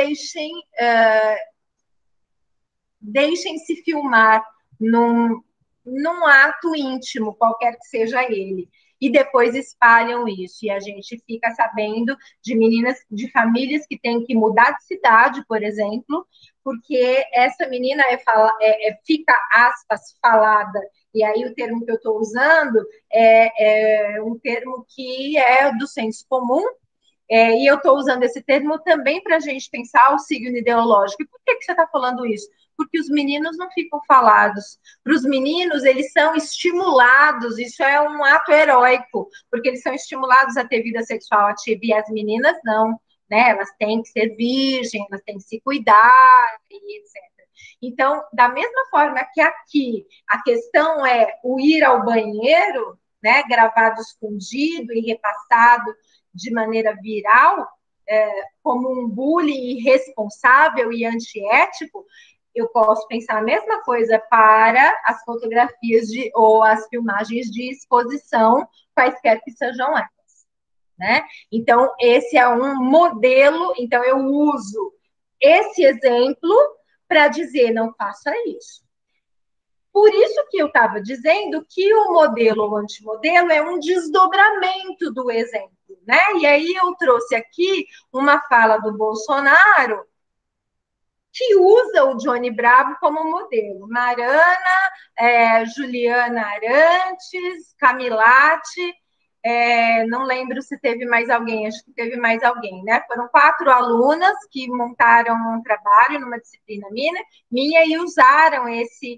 deixem se filmar num ato íntimo, qualquer que seja ele, e depois espalham isso. E a gente fica sabendo de meninas, de famílias que têm que mudar de cidade, por exemplo, porque essa menina fica, aspas, falada. E aí o termo que eu estou usando é um termo que é do senso comum, e eu estou usando esse termo também para a gente pensar o signo ideológico. E por que você está falando isso? Porque os meninos não ficam falados. Para os meninos, eles são estimulados, isso é um ato heróico, porque eles são estimulados a ter vida sexual ativa e as meninas não, né? Elas têm que ser virgem, elas têm que se cuidar, e etc. Então, da mesma forma que aqui a questão é o ir ao banheiro, né, gravado escondido e repassado de maneira viral, como um bullying irresponsável e antiético, eu posso pensar a mesma coisa para as fotografias ou as filmagens de exposição, quaisquer que sejam elas. Né? Então, esse é um modelo, então eu uso esse exemplo para dizer, não faça isso. Por isso que eu estava dizendo que o modelo ou antimodelo é um desdobramento do exemplo, né? E aí eu trouxe aqui uma fala do Bolsonaro que usa o Johnny Bravo como modelo. Mariana, Juliana Arantes, Camilate, não lembro se teve mais alguém, acho que teve mais alguém, né? Foram 4 alunas que montaram um trabalho numa disciplina minha e usaram esse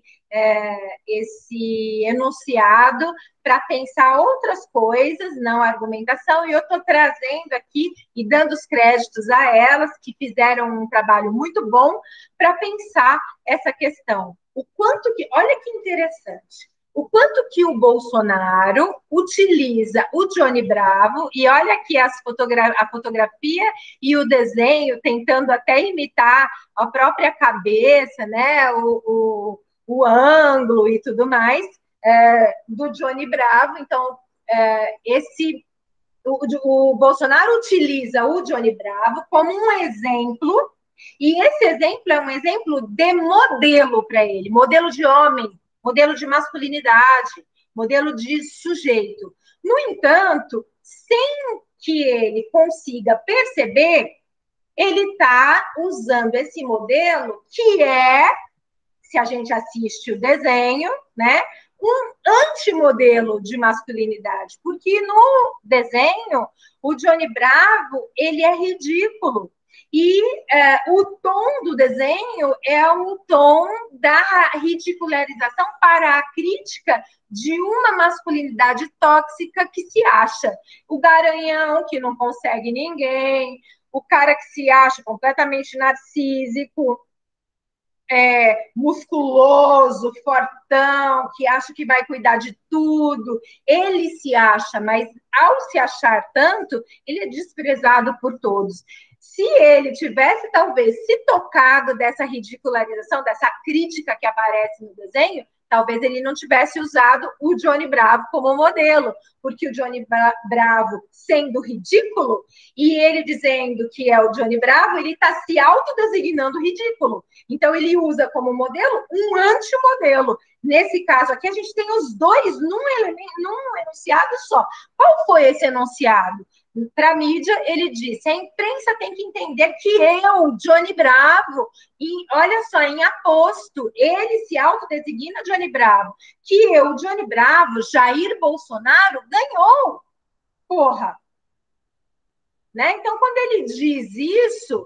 enunciado para pensar outras coisas, não argumentação, e eu estou trazendo aqui e dando os créditos a elas, que fizeram um trabalho muito bom para pensar essa questão. O quanto que, olha que interessante, o quanto que o Bolsonaro utiliza o Johnny Bravo, e olha aqui a fotografia e o desenho, tentando até imitar a própria cabeça, né, o ângulo e tudo mais, do Johnny Bravo. Então, o Bolsonaro utiliza o Johnny Bravo como um exemplo, e esse exemplo é um exemplo de modelo para ele, modelo de homem, modelo de masculinidade, modelo de sujeito. No entanto, sem que ele consiga perceber, ele está usando esse modelo que é, se a gente assiste o desenho, né, um antimodelo de masculinidade, porque no desenho o Johnny Bravo ele é ridículo e o tom do desenho é o tom da ridicularização para a crítica de uma masculinidade tóxica que se acha o garanhão que não consegue ninguém, o cara que se acha completamente narcísico, musculoso, fortão, que acha que vai cuidar de tudo. Ele se acha, mas ao se achar tanto, ele é desprezado por todos. Se ele tivesse, talvez, se tocado dessa ridicularização, dessa crítica que aparece no desenho, talvez ele não tivesse usado o Johnny Bravo como modelo, porque o Johnny Bravo, sendo ridículo, e ele dizendo que é o Johnny Bravo, ele está se autodesignando ridículo. Então, ele usa como modelo um antimodelo. Nesse caso aqui, a gente tem os dois num enunciado só. Qual foi esse enunciado? Para a mídia, ele disse: a imprensa tem que entender que eu, Johnny Bravo, e olha só, em aposto, ele se autodesigna Johnny Bravo, que eu, Johnny Bravo, Jair Bolsonaro, ganhou. Porra! Né? Então, quando ele diz isso,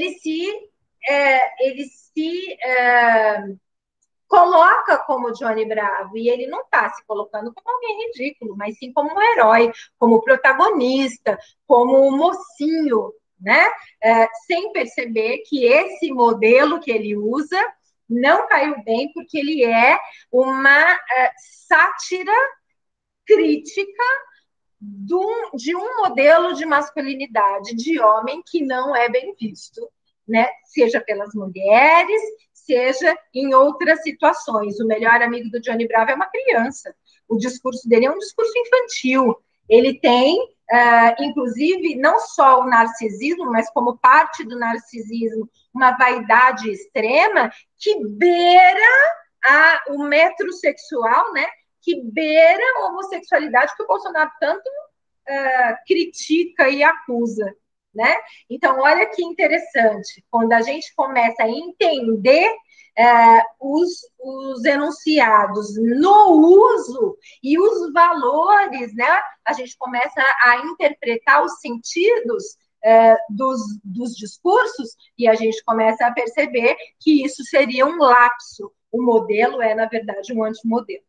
ele se coloca como Johnny Bravo, e ele não está se colocando como alguém ridículo, mas sim como um herói, como protagonista, como um mocinho, né? Sem perceber que esse modelo que ele usa não caiu bem, porque ele é uma sátira crítica de um modelo de masculinidade de homem que não é bem visto, né? Seja pelas mulheres, seja em outras situações. O melhor amigo do Johnny Bravo é uma criança. O discurso dele é um discurso infantil. Ele tem, inclusive, não só o narcisismo, mas como parte do narcisismo, uma vaidade extrema que beira o metrosexual, né? Que beira a homossexualidade que o Bolsonaro tanto critica e acusa, né? Então, olha que interessante, quando a gente começa a entender os enunciados no uso e os valores, né? A gente começa a interpretar os sentidos dos discursos e a gente começa a perceber que isso seria um lapso. O modelo é, na verdade, um antimodelo.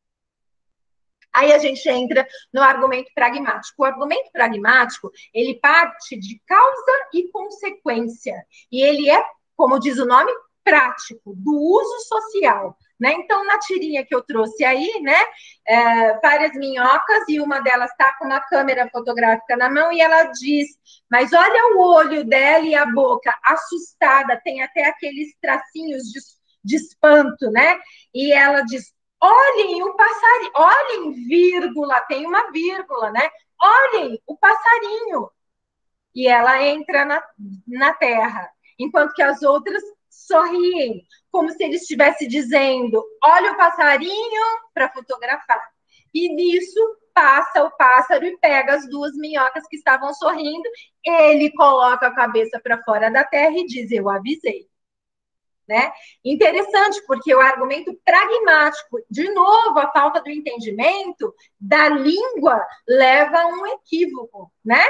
Aí a gente entra no argumento pragmático. O argumento pragmático, ele parte de causa e consequência. E ele é, como diz o nome, prático, do uso social. Né? Então, na tirinha que eu trouxe aí, né, várias minhocas, e uma delas está com uma câmera fotográfica na mão, e ela diz, mas olha o olho dela e a boca, assustada, tem até aqueles tracinhos de espanto, né? E ela diz, olhem o passarinho, olhem, vírgula, tem uma vírgula, né? Olhem o passarinho. E ela entra na terra, enquanto que as outras sorriem, como se ele estivesse dizendo: olha o passarinho para fotografar. E nisso passa o pássaro e pega as duas minhocas que estavam sorrindo, ele coloca a cabeça para fora da terra e diz: eu avisei. Né? Interessante, porque o argumento pragmático, de novo, a falta do entendimento da língua leva a um equívoco. Né?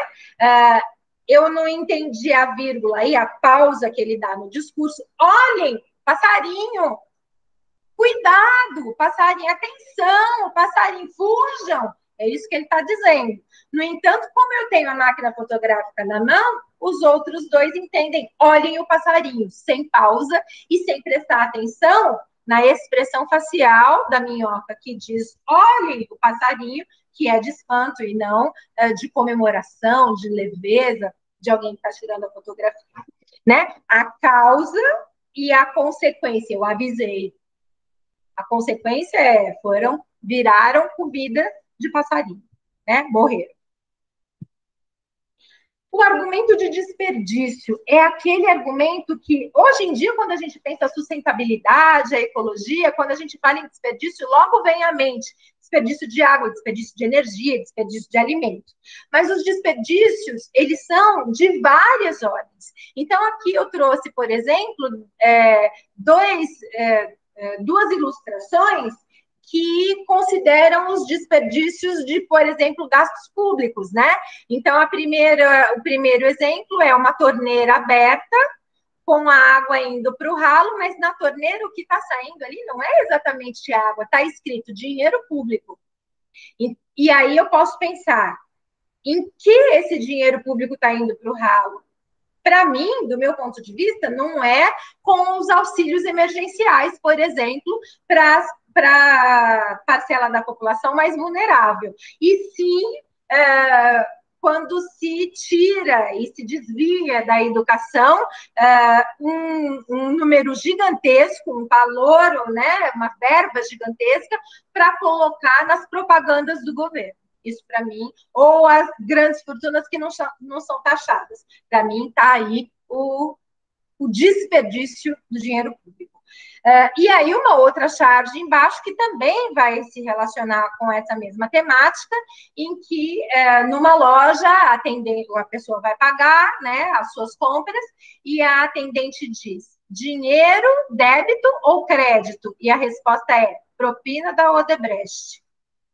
Eu não entendi a vírgula e a pausa que ele dá no discurso. Olhem, passarinho, cuidado, passarinho, atenção, passarinho, fujam. É isso que ele está dizendo. No entanto, como eu tenho a máquina fotográfica na mão, os outros dois entendem, olhem o passarinho, sem pausa e sem prestar atenção na expressão facial da minhoca, que diz, olhem o passarinho, que é de espanto e não de comemoração, de leveza, de alguém que está tirando a fotografia. Né? A causa e a consequência, eu avisei. A consequência viraram comida de passarinho, né? Morreram. O argumento de desperdício é aquele argumento que, hoje em dia, quando a gente pensa a sustentabilidade, a ecologia, quando a gente fala em desperdício, logo vem à mente desperdício de água, desperdício de energia, desperdício de alimento. Mas os desperdícios, eles são de várias ordens. Então, aqui eu trouxe, por exemplo, duas ilustrações que consideram os desperdícios de, por exemplo, gastos públicos, né? Então, o primeiro exemplo é uma torneira aberta, com a água indo para o ralo, mas na torneira o que está saindo ali não é exatamente água, está escrito dinheiro público. E aí eu posso pensar, em que esse dinheiro público está indo para o ralo? Para mim, do meu ponto de vista, não é com os auxílios emergenciais, por exemplo, para a parcela da população mais vulnerável. E sim, quando se tira e se desvia da educação um número gigantesco, um valor, né, uma verba gigantesca, para colocar nas propagandas do governo. Isso para mim, ou as grandes fortunas que não são taxadas. Para mim, está aí o desperdício do dinheiro público. E aí, uma outra charge embaixo, que também vai se relacionar com essa mesma temática, em que, numa loja, a pessoa vai pagar, né, as suas compras, e a atendente diz: dinheiro, débito ou crédito? E a resposta é: propina da Odebrecht.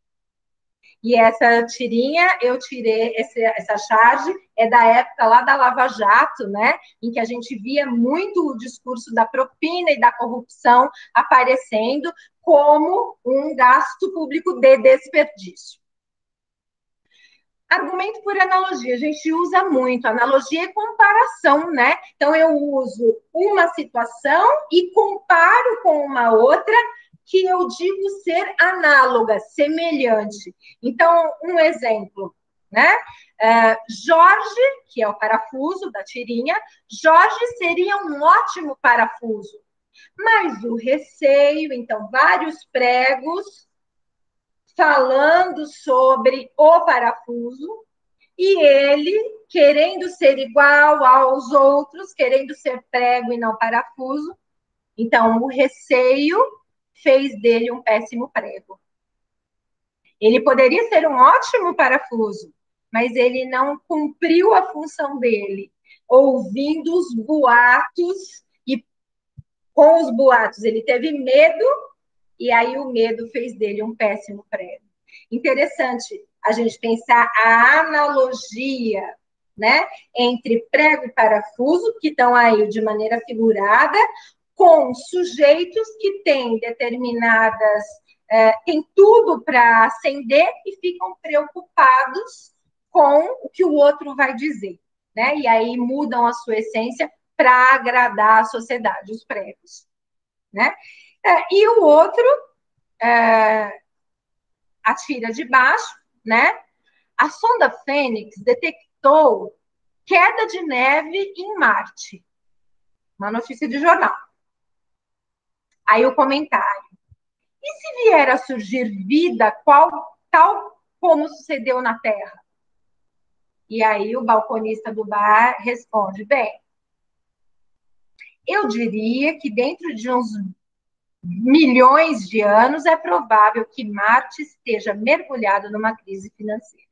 E essa tirinha, eu tirei, essa charge, é da época lá da Lava Jato, né? Em que a gente via muito o discurso da propina e da corrupção aparecendo como um gasto público de desperdício. Argumento por analogia, a gente usa muito. Analogia é comparação, né? Então, eu uso uma situação e comparo com uma outra que eu digo ser análoga, semelhante. Então, um exemplo, né? Jorge, que é o parafuso da tirinha, Jorge seria um ótimo parafuso, mas o receio, então, vários pregos falando sobre o parafuso, e ele querendo ser igual aos outros, querendo ser prego e não parafuso. Então, o receio fez dele um péssimo prego. Ele poderia ser um ótimo parafuso, mas ele não cumpriu a função dele, ouvindo os boatos, e com os boatos ele teve medo, e aí o medo fez dele um péssimo prego. Interessante a gente pensar a analogia, né, entre prego e parafuso, que estão aí de maneira figurada, com sujeitos que têm determinadas, têm tudo para acender e ficam preocupados com o que o outro vai dizer, né? E aí mudam a sua essência para agradar a sociedade, os pregos, né? E o outro atira de baixo, né? A sonda Fênix detectou queda de neve em Marte. Uma notícia de jornal. Aí o comentário: e se vier a surgir vida tal como sucedeu na Terra? E aí o balconista do bar responde: bem, eu diria que dentro de uns milhões de anos é provável que Marte esteja mergulhado numa crise financeira.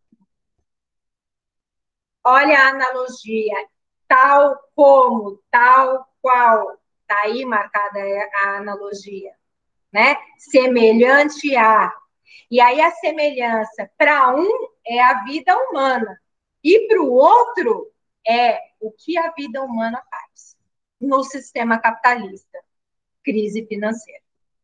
Olha a analogia, tal como, tal qual, está aí marcada a analogia, né? Semelhante a. E aí a semelhança para um é a vida humana, e para o outro é o que a vida humana faz no sistema capitalista, crise financeira.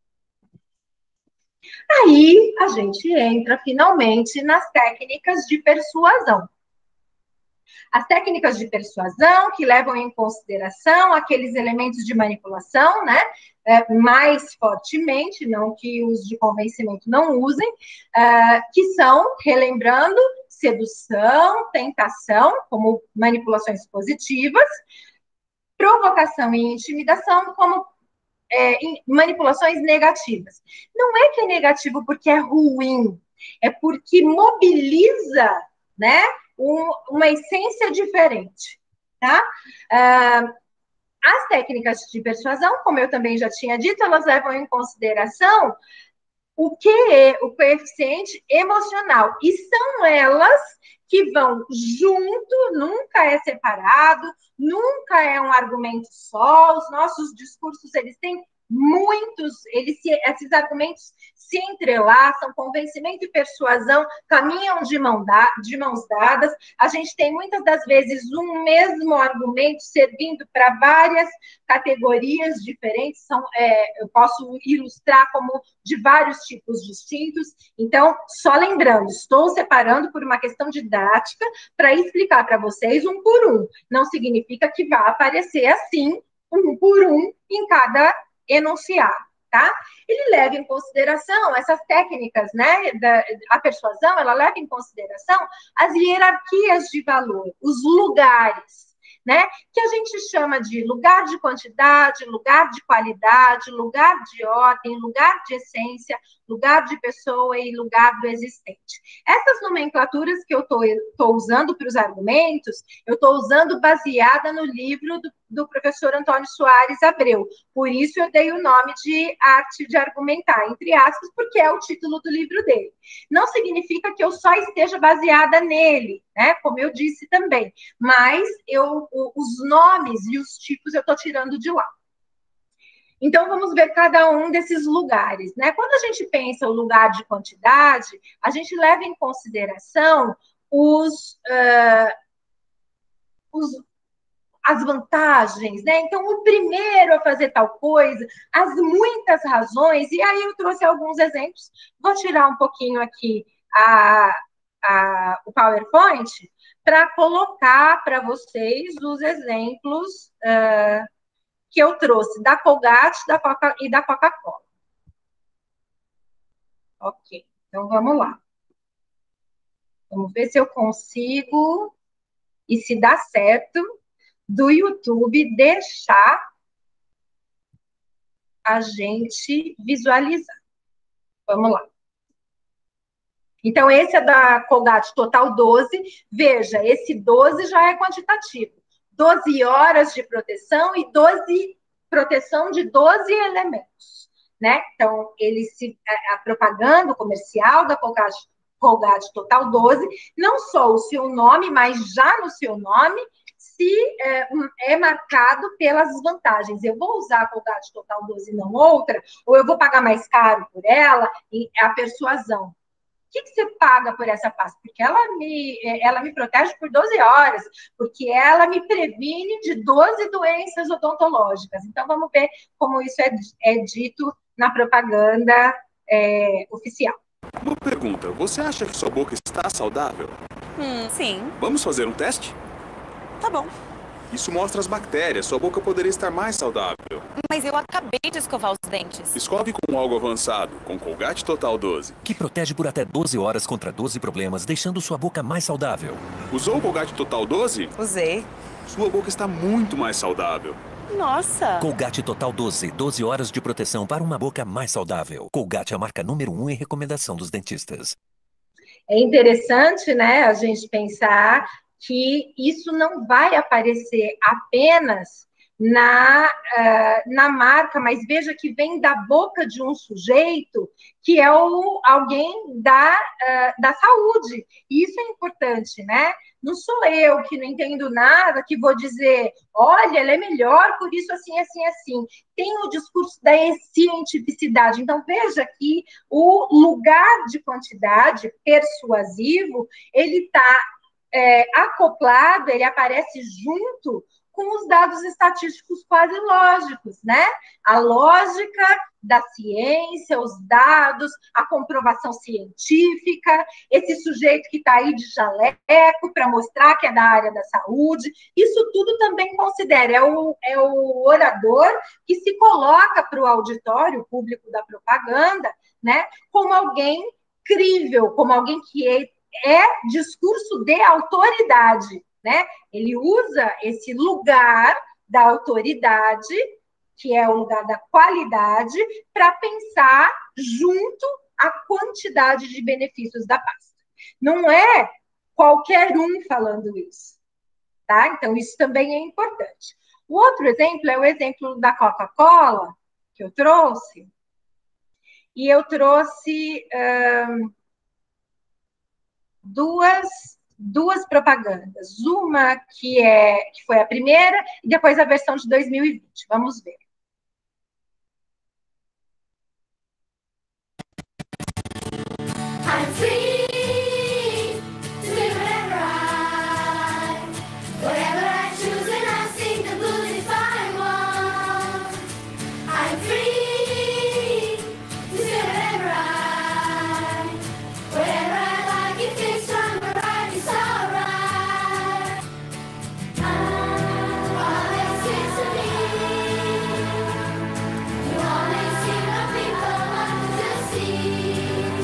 Aí a gente entra finalmente nas técnicas de persuasão. As técnicas de persuasão que levam em consideração aqueles elementos de manipulação, né? Mais fortemente, não que os de convencimento não usem, que são, relembrando, sedução, tentação, como manipulações positivas, provocação e intimidação, como manipulações negativas. Não é que é negativo porque é ruim, é porque mobiliza, né, uma essência diferente, tá? As técnicas de persuasão, como eu também já tinha dito, elas levam em consideração o QE, o coeficiente emocional, e são elas que vão junto, nunca é separado, nunca é um argumento só, os nossos discursos, eles têm muitos, esses argumentos se entrelaçam, convencimento e persuasão caminham de mãos dadas, a gente tem muitas das vezes um mesmo argumento servindo para várias categorias diferentes, eu posso ilustrar como de vários tipos distintos. Então, só lembrando, estou separando por uma questão didática para explicar para vocês um por um. Não significa que vai aparecer assim, um por um, em cada enunciado, tá? Ele leva em consideração essas técnicas, né, a persuasão, ela leva em consideração as hierarquias de valor, os lugares, né? Que a gente chama de lugar de quantidade, lugar de qualidade, lugar de ordem, lugar de essência, lugar de pessoa e lugar do existente. Essas nomenclaturas que eu estou usando para os argumentos, eu estou usando baseada no livro do professor Antônio Soares Abreu. Por isso eu dei o nome de Arte de Argumentar, entre aspas, porque é o título do livro dele. Não significa que eu só esteja baseada nele, né? Como eu disse também, mas os nomes e os tipos eu estou tirando de lá. Então, vamos ver cada um desses lugares, né? Quando a gente pensa o lugar de quantidade, a gente leva em consideração as vantagens, né? Então, o primeiro a fazer tal coisa, as muitas razões, e aí eu trouxe alguns exemplos, vou tirar um pouquinho aqui o PowerPoint para colocar para vocês os exemplos que eu trouxe da Colgate e da Coca-Cola. Ok, então vamos lá. Vamos ver se eu consigo, e se dá certo, do YouTube deixar a gente visualizar. Vamos lá. Então, esse é da Colgate Total 12. Veja, esse 12 já é quantitativo. 12 horas de proteção e proteção de 12 elementos, né? Então, a propaganda comercial da Colgate Total 12, não só o seu nome, mas já no seu nome, se é marcado pelas vantagens. Eu vou usar a Colgate Total 12 e não outra, ou eu vou pagar mais caro por ela, e a persuasão. O que você paga por essa pasta? Porque ela me protege por 12 horas, porque ela me previne de 12 doenças odontológicas. Então, vamos ver como isso é dito na propaganda oficial. Uma pergunta, você acha que sua boca está saudável? Sim. Vamos fazer um teste? Tá bom. Isso mostra as bactérias, sua boca poderia estar mais saudável. Mas eu acabei de escovar os dentes. Escove com algo avançado, com Colgate Total 12. Que protege por até 12 horas contra 12 problemas, deixando sua boca mais saudável. Usou o Colgate Total 12? Usei. Sua boca está muito mais saudável. Nossa! Colgate Total 12, 12 horas de proteção para uma boca mais saudável. Colgate é a marca número 1 em recomendação dos dentistas. É interessante, né, a gente pensar que isso não vai aparecer apenas na marca, mas veja que vem da boca de um sujeito que é alguém da saúde. E isso é importante, né? Não sou eu que não entendo nada que vou dizer, olha, ela é melhor por isso, assim, assim, assim. Tem o discurso da cientificidade. Então, veja que o lugar de quantidade persuasivo, ele está acoplado, ele aparece junto com os dados estatísticos quase lógicos, né? A lógica da ciência, os dados, a comprovação científica, esse sujeito que está aí de jaleco para mostrar que é da área da saúde, isso tudo também considera, é o orador que se coloca para o auditório público da propaganda, né? Como alguém crível, como alguém que é discurso de autoridade, né? Ele usa esse lugar da autoridade, que é o lugar da qualidade, para pensar junto à quantidade de benefícios da pasta. Não é qualquer um falando isso, tá? Então, isso também é importante. O outro exemplo é o exemplo da Coca-Cola, que eu trouxe, e eu trouxe duas propagandas. Uma que foi a primeira, e depois a versão de 2020. Vamos ver. I'm free to live whatever whatever I choose, and I sing the blues if I want. I'm free to do whatever I like, if it's wrong or right, it's alright. Always seems to me, you always seem what people want to see.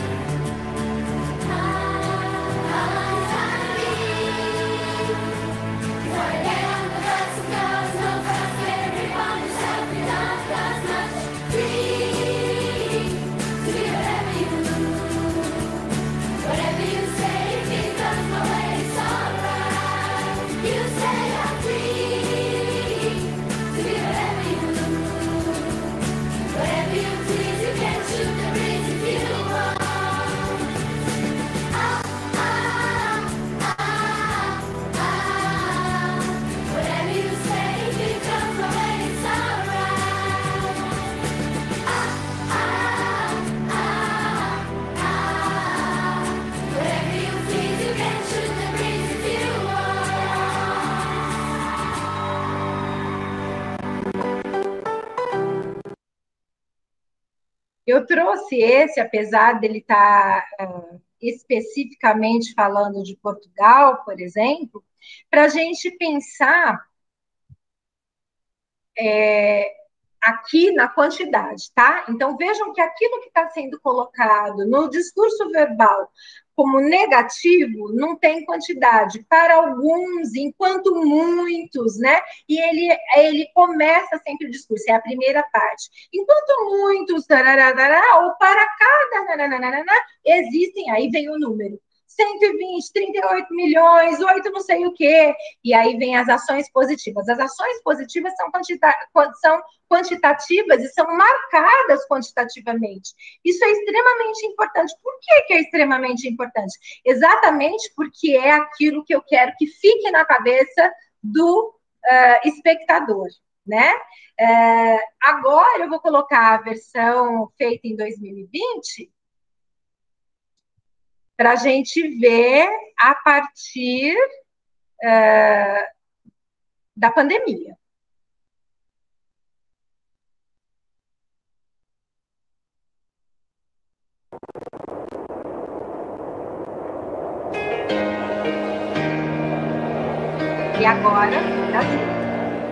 Eu trouxe esse, apesar dele estar especificamente falando de Portugal, por exemplo, para a gente pensar aqui na quantidade, tá? Então, vejam que aquilo que está sendo colocado no discurso verbal como negativo não tem quantidade para alguns, enquanto muitos, né? E ele começa sempre o discurso, é a primeira parte. Enquanto muitos, tarará, ou para cada, nananana, existem, aí vem o número. 120, 38 milhões, 8 não sei o quê. E aí vem as ações positivas. As ações positivas são quantitativas e são marcadas quantitativamente. Isso é extremamente importante. Por que é extremamente importante? Exatamente porque é aquilo que eu quero que fique na cabeça do espectador, né? Agora eu vou colocar a versão feita em 2020 para a gente ver a partir da pandemia. E agora, Brasil.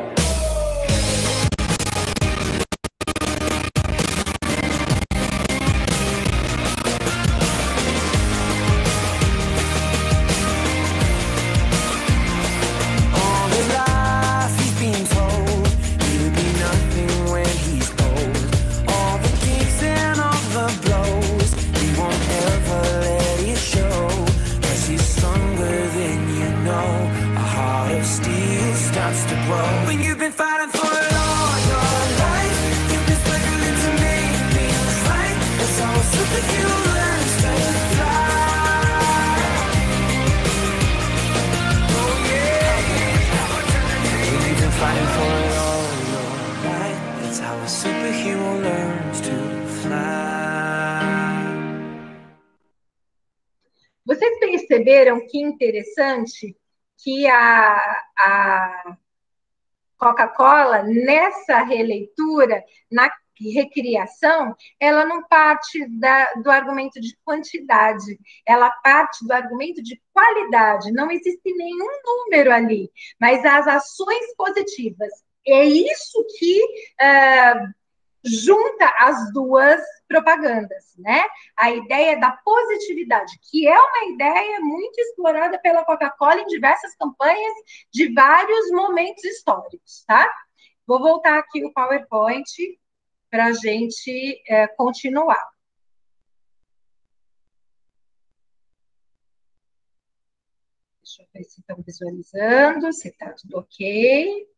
Vocês perceberam que interessante que a Coca-Cola, nessa releitura, na recriação, ela não parte do argumento de quantidade, ela parte do argumento de qualidade. Não existe nenhum número ali, mas as ações positivas. É isso que junta as duas propagandas, né? A ideia da positividade, que é uma ideia muito explorada pela Coca-Cola em diversas campanhas de vários momentos históricos, tá? Vou voltar aqui o PowerPoint para a gente continuar. Deixa eu ver se estão visualizando, se está tudo ok.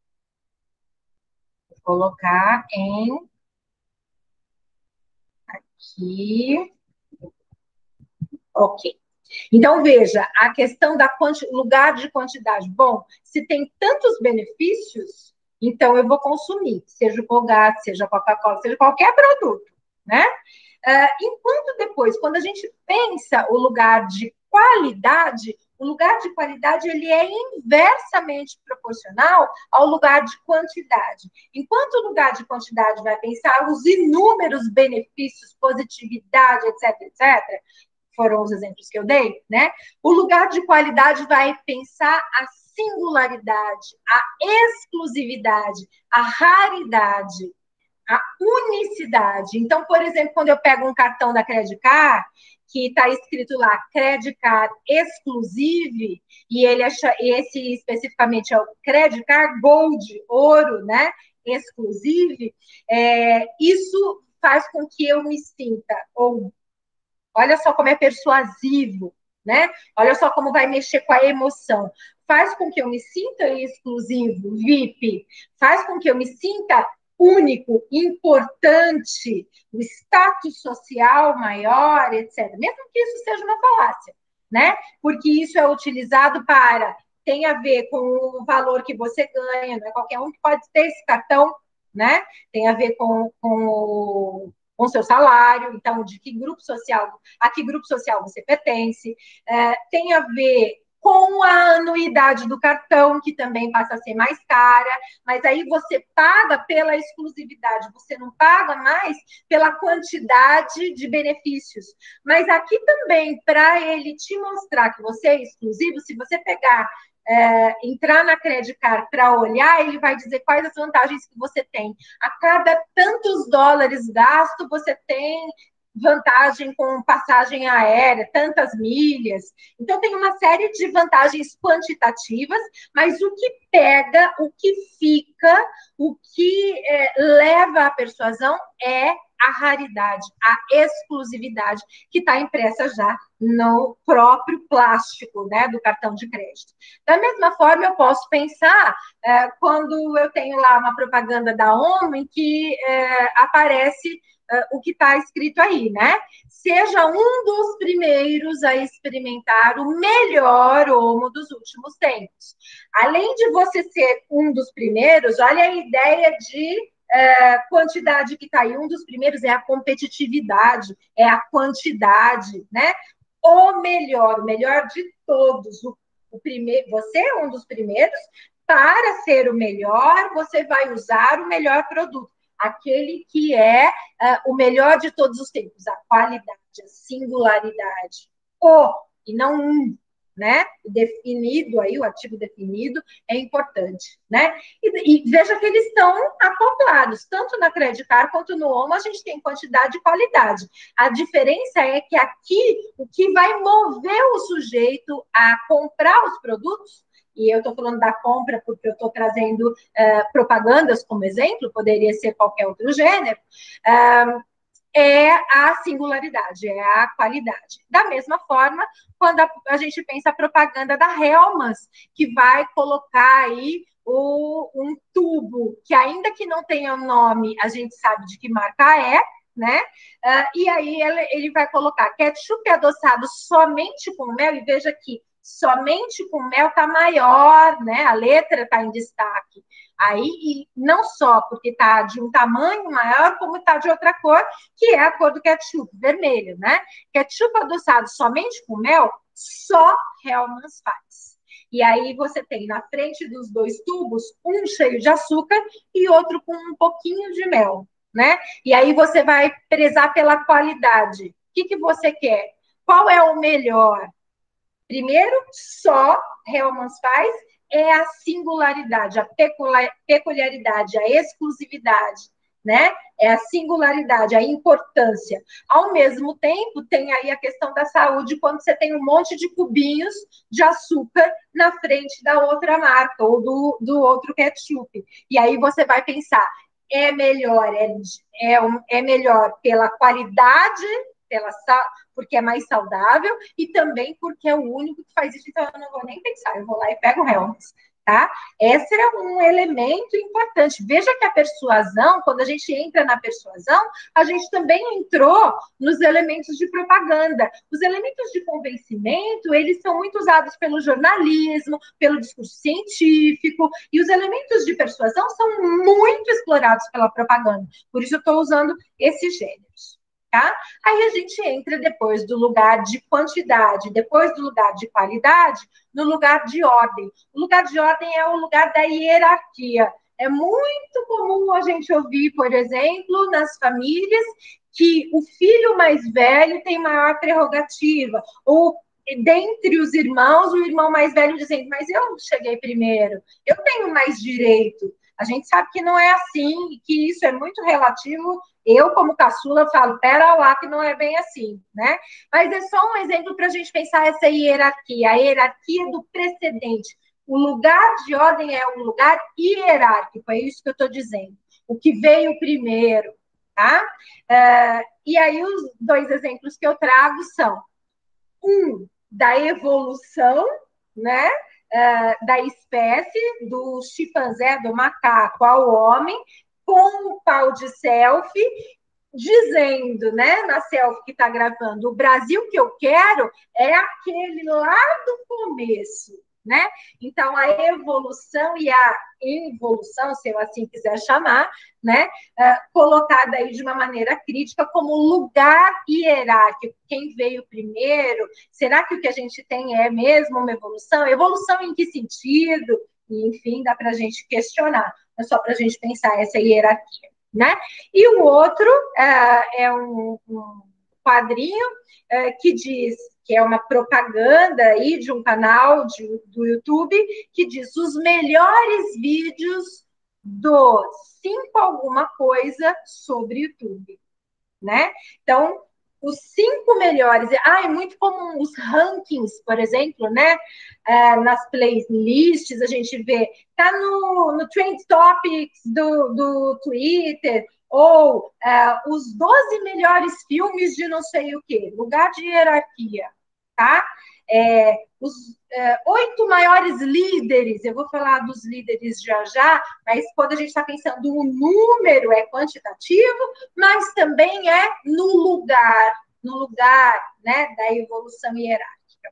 Vou colocar em Aqui. Ok. Então, veja, a questão da lugar de quantidade. Bom, se tem tantos benefícios, então eu vou consumir, seja o Colgate, seja a Coca-Cola, seja qualquer produto, né? Enquanto depois, quando a gente pensa o lugar de qualidade, o lugar de qualidade ele é inversamente proporcional ao lugar de quantidade. Enquanto o lugar de quantidade vai pensar os inúmeros benefícios, positividade, etc., etc., foram os exemplos que eu dei, né? O lugar de qualidade vai pensar a singularidade, a exclusividade, a raridade, a unicidade. Então, por exemplo, quando eu pego um cartão da Credit Card, que está escrito lá Credit Card Exclusive, e esse especificamente é o Credit Card Gold, ouro, né? Exclusive, isso faz com que eu me sinta, ou olha só como é persuasivo, né? Olha só como vai mexer com a emoção. Faz com que eu me sinta exclusivo, VIP. Faz com que eu me sinta único, importante, o status social maior, etc. Mesmo que isso seja uma falácia, né? Porque isso é utilizado para tem a ver com o valor que você ganha, não é qualquer um que pode ter esse cartão, né? Tem a ver com o seu salário, então, de que grupo social, a que grupo social você pertence, tem a ver com a anuidade do cartão, que também passa a ser mais cara, mas aí você paga pela exclusividade, você não paga mais pela quantidade de benefícios. Mas aqui também, para ele te mostrar que você é exclusivo, se você pegar entrar na Credit Card para olhar, ele vai dizer quais as vantagens que você tem. A cada tantos dólares gasto, você tem vantagem com passagem aérea, tantas milhas. Então, tem uma série de vantagens quantitativas, mas o que pega, o que fica, o que leva à persuasão é a raridade, a exclusividade, que está impressa já no próprio plástico, né, do cartão de crédito. Da mesma forma, eu posso pensar quando eu tenho lá uma propaganda da ONU em que aparece o que está escrito aí, né? Seja um dos primeiros a experimentar o melhor homo dos últimos tempos. Além de você ser um dos primeiros, olha a ideia de quantidade que está aí. Um dos primeiros é a competitividade, é a quantidade, né? O melhor de todos. O primeiro, você é um dos primeiros. Para ser o melhor, você vai usar o melhor produto. Aquele que é o melhor de todos os tempos, a qualidade, a singularidade, e não um, né? O definido aí, o artigo definido é importante, né? E veja que eles estão acoplados, tanto na Credit Card quanto no OMO, a gente tem quantidade e qualidade. A diferença é que aqui, o que vai mover o sujeito a comprar os produtos, e eu estou falando da compra porque eu estou trazendo propagandas como exemplo, poderia ser qualquer outro gênero, é a singularidade, é a qualidade. Da mesma forma, quando a gente pensa a propaganda da Hellmann's, que vai colocar aí um tubo, que ainda que não tenha nome, a gente sabe de que marca é, né? E aí ele vai colocar ketchup adoçado somente com mel, e veja que somente com mel está maior, né? A letra está em destaque. Aí, e não só porque está de um tamanho maior, como está de outra cor, que é a cor do ketchup, vermelho, né? Ketchup adoçado somente com mel, só Hellmann's faz. E aí você tem na frente dos dois tubos, um cheio de açúcar e outro com um pouquinho de mel, né? E aí você vai prezar pela qualidade. O que você quer? Qual é o melhor? Primeiro, só Hellmann's faz é a singularidade, a peculiaridade, a exclusividade, né? É a singularidade, a importância. Ao mesmo tempo, tem aí a questão da saúde, quando você tem um monte de cubinhos de açúcar na frente da outra marca, ou do outro ketchup. E aí você vai pensar, é melhor, é melhor pela qualidade, porque é mais saudável, e também porque é o único que faz isso, então eu não vou nem pensar, eu vou lá e pego o Hellmann's, tá? Esse é um elemento importante. Veja que a persuasão, quando a gente entra na persuasão, a gente também entrou nos elementos de propaganda. Os elementos de convencimento, eles são muito usados pelo jornalismo, pelo discurso científico, e os elementos de persuasão são muito explorados pela propaganda. Por isso eu estou usando esses gêneros. Tá? Aí a gente entra depois do lugar de quantidade, depois do lugar de qualidade, no lugar de ordem. O lugar de ordem é o lugar da hierarquia. É muito comum a gente ouvir, por exemplo, nas famílias, que o filho mais velho tem maior prerrogativa, ou dentre os irmãos, o irmão mais velho dizendo, mas eu cheguei primeiro, eu tenho mais direito. A gente sabe que não é assim, que isso é muito relativo. Eu, como caçula, falo, pera lá, que não é bem assim, né? Mas é só um exemplo para a gente pensar essa hierarquia, a hierarquia do precedente. O lugar de ordem é um lugar hierárquico, é isso que eu estou dizendo. O que veio primeiro, tá? E aí, os dois exemplos que eu trago são da evolução, né? Da espécie, do chimpanzé, do macaco ao homem, com o pau de selfie, dizendo, né, na selfie que está gravando, o Brasil que eu quero é aquele lá do começo, né? Então, a evolução e a involução, se eu assim quiser chamar, né, colocada aí de uma maneira crítica como lugar hierárquico. Quem veio primeiro? Será que o que a gente tem é mesmo uma evolução? Evolução em que sentido? E, enfim, dá para a gente questionar, é só para a gente pensar essa hierarquia, né? E o outro é um quadrinho que diz que é uma propaganda aí de um canal do YouTube, que diz os melhores vídeos do 5 alguma coisa sobre YouTube, né? Então, os 5 melhores, é muito comum os rankings, por exemplo, né? Nas playlists, a gente vê, tá no Trend Topics do Twitter, ou os 12 melhores filmes de não sei o quê, lugar de hierarquia, tá? Os 8 maiores líderes, eu vou falar dos líderes já, mas quando a gente está pensando o número é quantitativo, mas também é no lugar, né, da evolução hierárquica.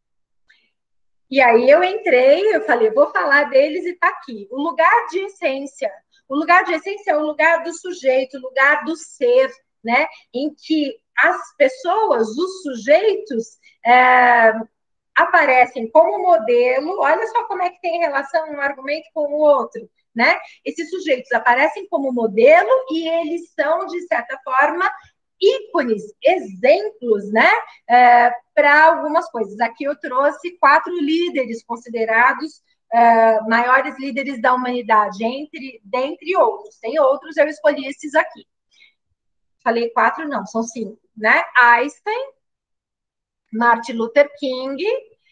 E aí eu falei, vou falar deles e está aqui. O lugar de essência. O lugar de essência é o lugar do sujeito, o lugar do ser, né, em que as pessoas, os sujeitos, aparecem como modelo, olha só como é que tem relação um argumento com o outro, né? Esses sujeitos aparecem como modelo e eles são, de certa forma, ícones, exemplos, né? Para algumas coisas. Aqui eu trouxe 4 líderes considerados maiores líderes da humanidade, dentre outros. Tem outros, eu escolhi esses aqui. Falei 4, não, são 5, né? Einstein, Martin Luther King,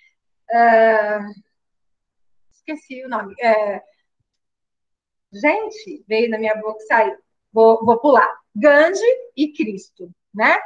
esqueci o nome. Gente, veio na minha boca e saiu. Vou pular. Gandhi e Cristo, né?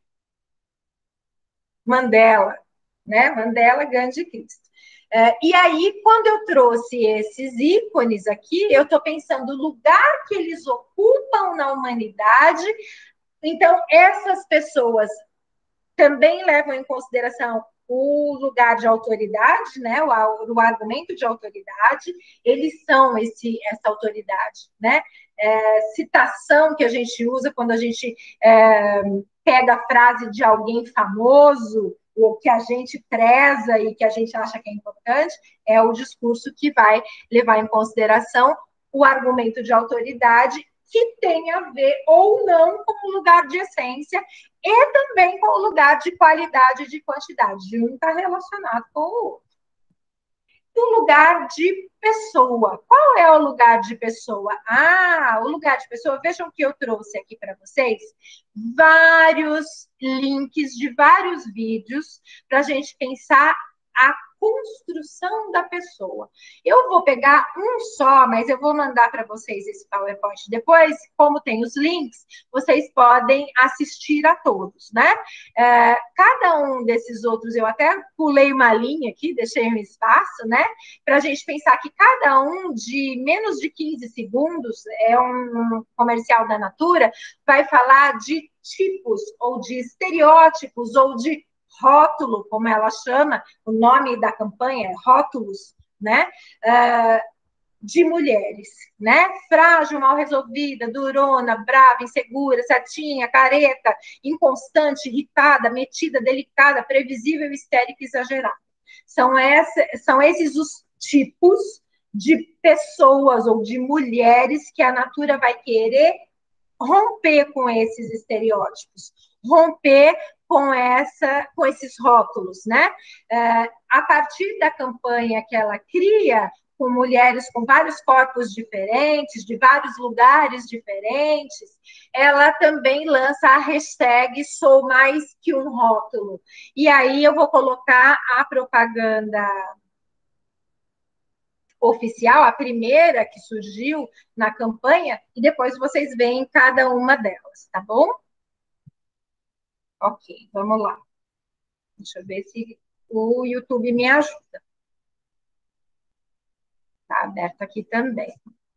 Mandela, né? Mandela, Gandhi e Cristo. E aí, quando eu trouxe esses ícones aqui, eu estou pensando no lugar que eles ocupam na humanidade. Então, essas pessoas também levam em consideração o lugar de autoridade, né? O argumento de autoridade, eles são essa autoridade, né? Citação que a gente usa quando a gente pega a frase de alguém famoso, ou que a gente preza e que a gente acha que é importante, é o discurso que vai levar em consideração o argumento de autoridade, que tem a ver ou não com o lugar de essência e também com o lugar de qualidade e de quantidade. Um está relacionado com o outro. E o lugar de pessoa. Qual é o lugar de pessoa? O lugar de pessoa, vejam que eu trouxe aqui para vocês vários links de vários vídeos para a gente pensar a construção da pessoa. Eu vou pegar um só, mas eu vou mandar para vocês esse PowerPoint depois. Como tem os links, vocês podem assistir a todos, né? Cada um desses outros, eu até pulei uma linha aqui, deixei um espaço, né? Para a gente pensar que cada um de menos de 15 segundos, é um comercial da Natura, vai falar de tipos, ou de estereótipos, ou de rótulo, como ela chama, o nome da campanha é rótulos, né? De mulheres, né? Frágil, mal resolvida, durona, brava, insegura, certinha, careta, inconstante, irritada, metida, delicada, previsível, histérica e exagerada. São esses os tipos de pessoas ou de mulheres que a Natura vai querer romper com esses estereótipos, romper com esses rótulos, né? A partir da campanha que ela cria, com mulheres com vários corpos diferentes, de vários lugares diferentes, ela também lança a hashtag Sou Mais Que Um Rótulo. E aí eu vou colocar a propaganda oficial, a primeira que surgiu na campanha, e depois vocês veem cada uma delas, tá bom? Ok, vamos lá. Deixa eu ver se o YouTube me ajuda. Está aberto aqui também.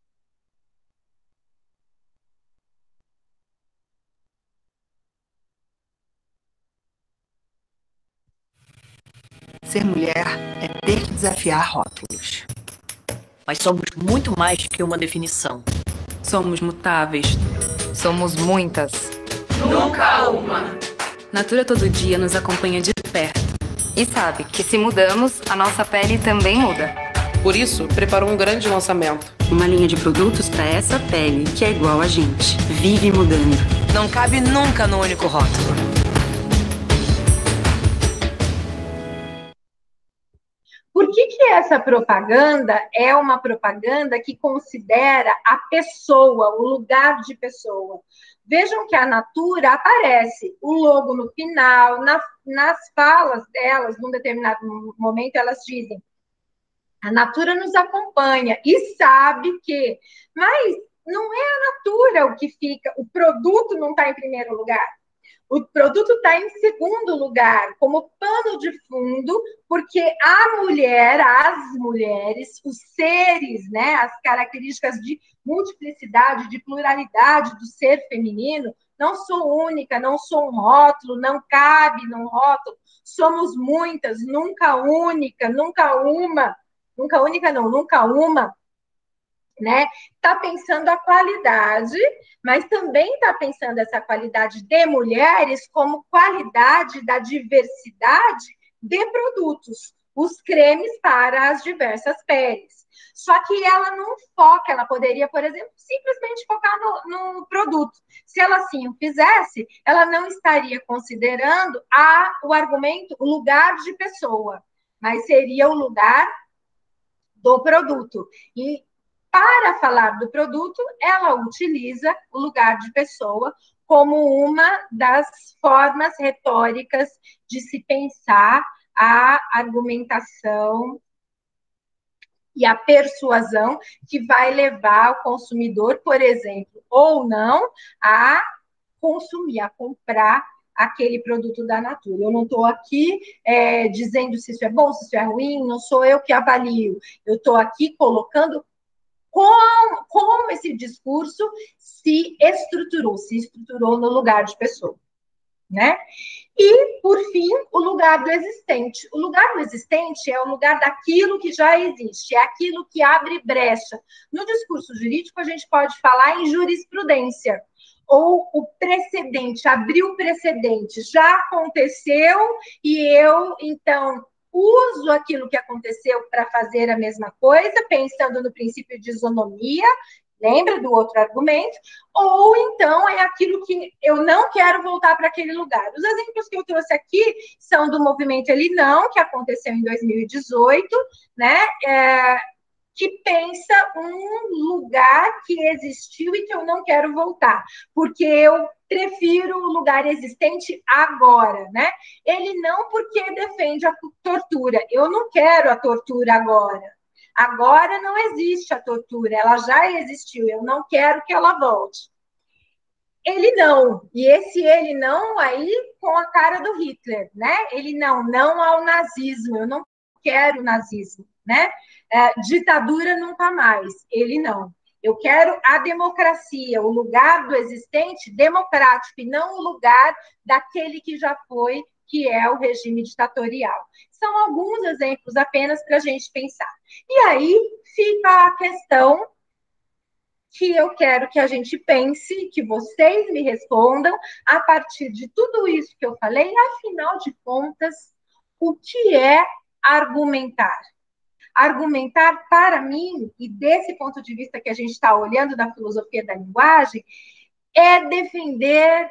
Ser mulher é ter que desafiar rótulos. Mas somos muito mais que uma definição. Somos mutáveis. Somos muitas. Nunca uma. Natura todo dia nos acompanha de perto. E sabe que se mudamos, a nossa pele também muda. Por isso, preparou um grande lançamento. Uma linha de produtos para essa pele que é igual a gente. Vive mudando. Não cabe nunca no único rótulo. Por que essa propaganda é uma propaganda que considera a pessoa, o lugar de pessoa? Vejam que a Natura aparece o logo no final, nas falas delas, num determinado momento, elas dizem: a Natura nos acompanha e sabe que, mas não é a Natura o que fica, o produto não está em primeiro lugar. O produto está em segundo lugar, como pano de fundo, porque a mulher, as mulheres, os seres, né, as características de multiplicidade, de pluralidade do ser feminino, não sou única, não sou um rótulo, não cabe num rótulo, somos muitas, nunca única, nunca uma, nunca única não, nunca uma, né? Está pensando a qualidade, mas também está pensando essa qualidade de mulheres como qualidade da diversidade de produtos, os cremes para as diversas peles. Só que ela não foca, ela poderia, por exemplo, simplesmente focar no produto. Se ela assim o fizesse, ela não estaria considerando o argumento, o lugar de pessoa, mas seria o lugar do produto. E para falar do produto, ela utiliza o lugar de pessoa como uma das formas retóricas de se pensar a argumentação e a persuasão que vai levar o consumidor, por exemplo, ou não, a consumir, a comprar aquele produto da Natura. Eu não estou aqui dizendo se isso é bom, se isso é ruim, não sou eu que avalio. Eu estou aqui colocando como esse discurso se estruturou no lugar de pessoa, né? E, por fim, o lugar do existente. O lugar do existente é o lugar daquilo que já existe, é aquilo que abre brecha. No discurso jurídico, a gente pode falar em jurisprudência, ou o precedente, abriu precedente, já aconteceu e eu, então, uso aquilo que aconteceu para fazer a mesma coisa, pensando no princípio de isonomia, lembra do outro argumento? Ou então é aquilo que eu não quero voltar para aquele lugar. Os exemplos que eu trouxe aqui são do movimento Ele Não, que aconteceu em 2018, né? que pensa um lugar que existiu e que eu não quero voltar, porque eu prefiro o lugar existente agora, né? Ele não, porque defende a tortura. Eu não quero a tortura agora. Agora não existe a tortura, ela já existiu, eu não quero que ela volte. Ele não, e esse ele não aí com a cara do Hitler, né? Ele não ao nazismo, eu não quero nazismo, né? Ditadura nunca mais, ele não. Eu quero a democracia, o lugar do existente democrático, e não o lugar daquele que já foi, que é o regime ditatorial. São alguns exemplos apenas para a gente pensar. E aí fica a questão que eu quero que a gente pense, que vocês me respondam, a partir de tudo isso que eu falei, afinal de contas, o que é argumentar? Argumentar, para mim, e desse ponto de vista que a gente está olhando da filosofia da linguagem, é defender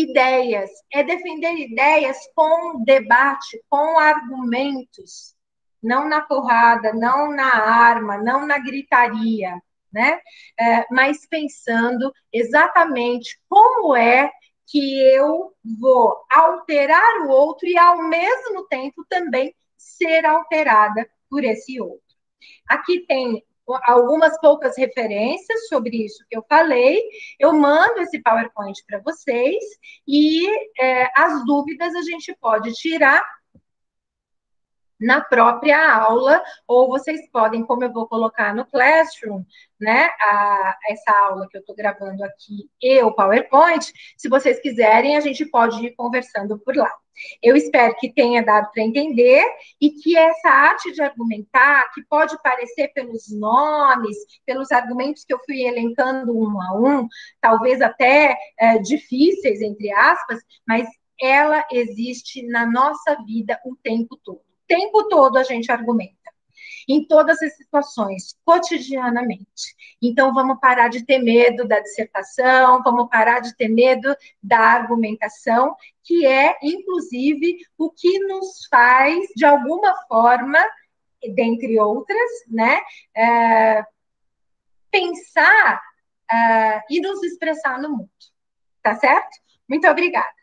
ideias com debate, com argumentos, não na porrada, não na arma, não na gritaria, né? Mas pensando exatamente como é que eu vou alterar o outro e, ao mesmo tempo, também ser alterada por esse outro. Aqui tem algumas poucas referências sobre isso que eu falei. Eu mando esse PowerPoint para vocês e as dúvidas a gente pode tirar na própria aula, ou vocês podem, como eu vou colocar no Classroom, né, essa aula que eu estou gravando aqui e o PowerPoint, se vocês quiserem, a gente pode ir conversando por lá. Eu espero que tenha dado para entender e que essa arte de argumentar, que pode parecer pelos nomes, pelos argumentos que eu fui elencando um a um, talvez até difíceis, entre aspas, mas ela existe na nossa vida o tempo todo. O tempo todo a gente argumenta, em todas as situações, cotidianamente. Então, vamos parar de ter medo da dissertação, vamos parar de ter medo da argumentação, que é, inclusive, o que nos faz, de alguma forma, dentre outras, né, pensar e nos expressar no mundo. Tá certo? Muito obrigada.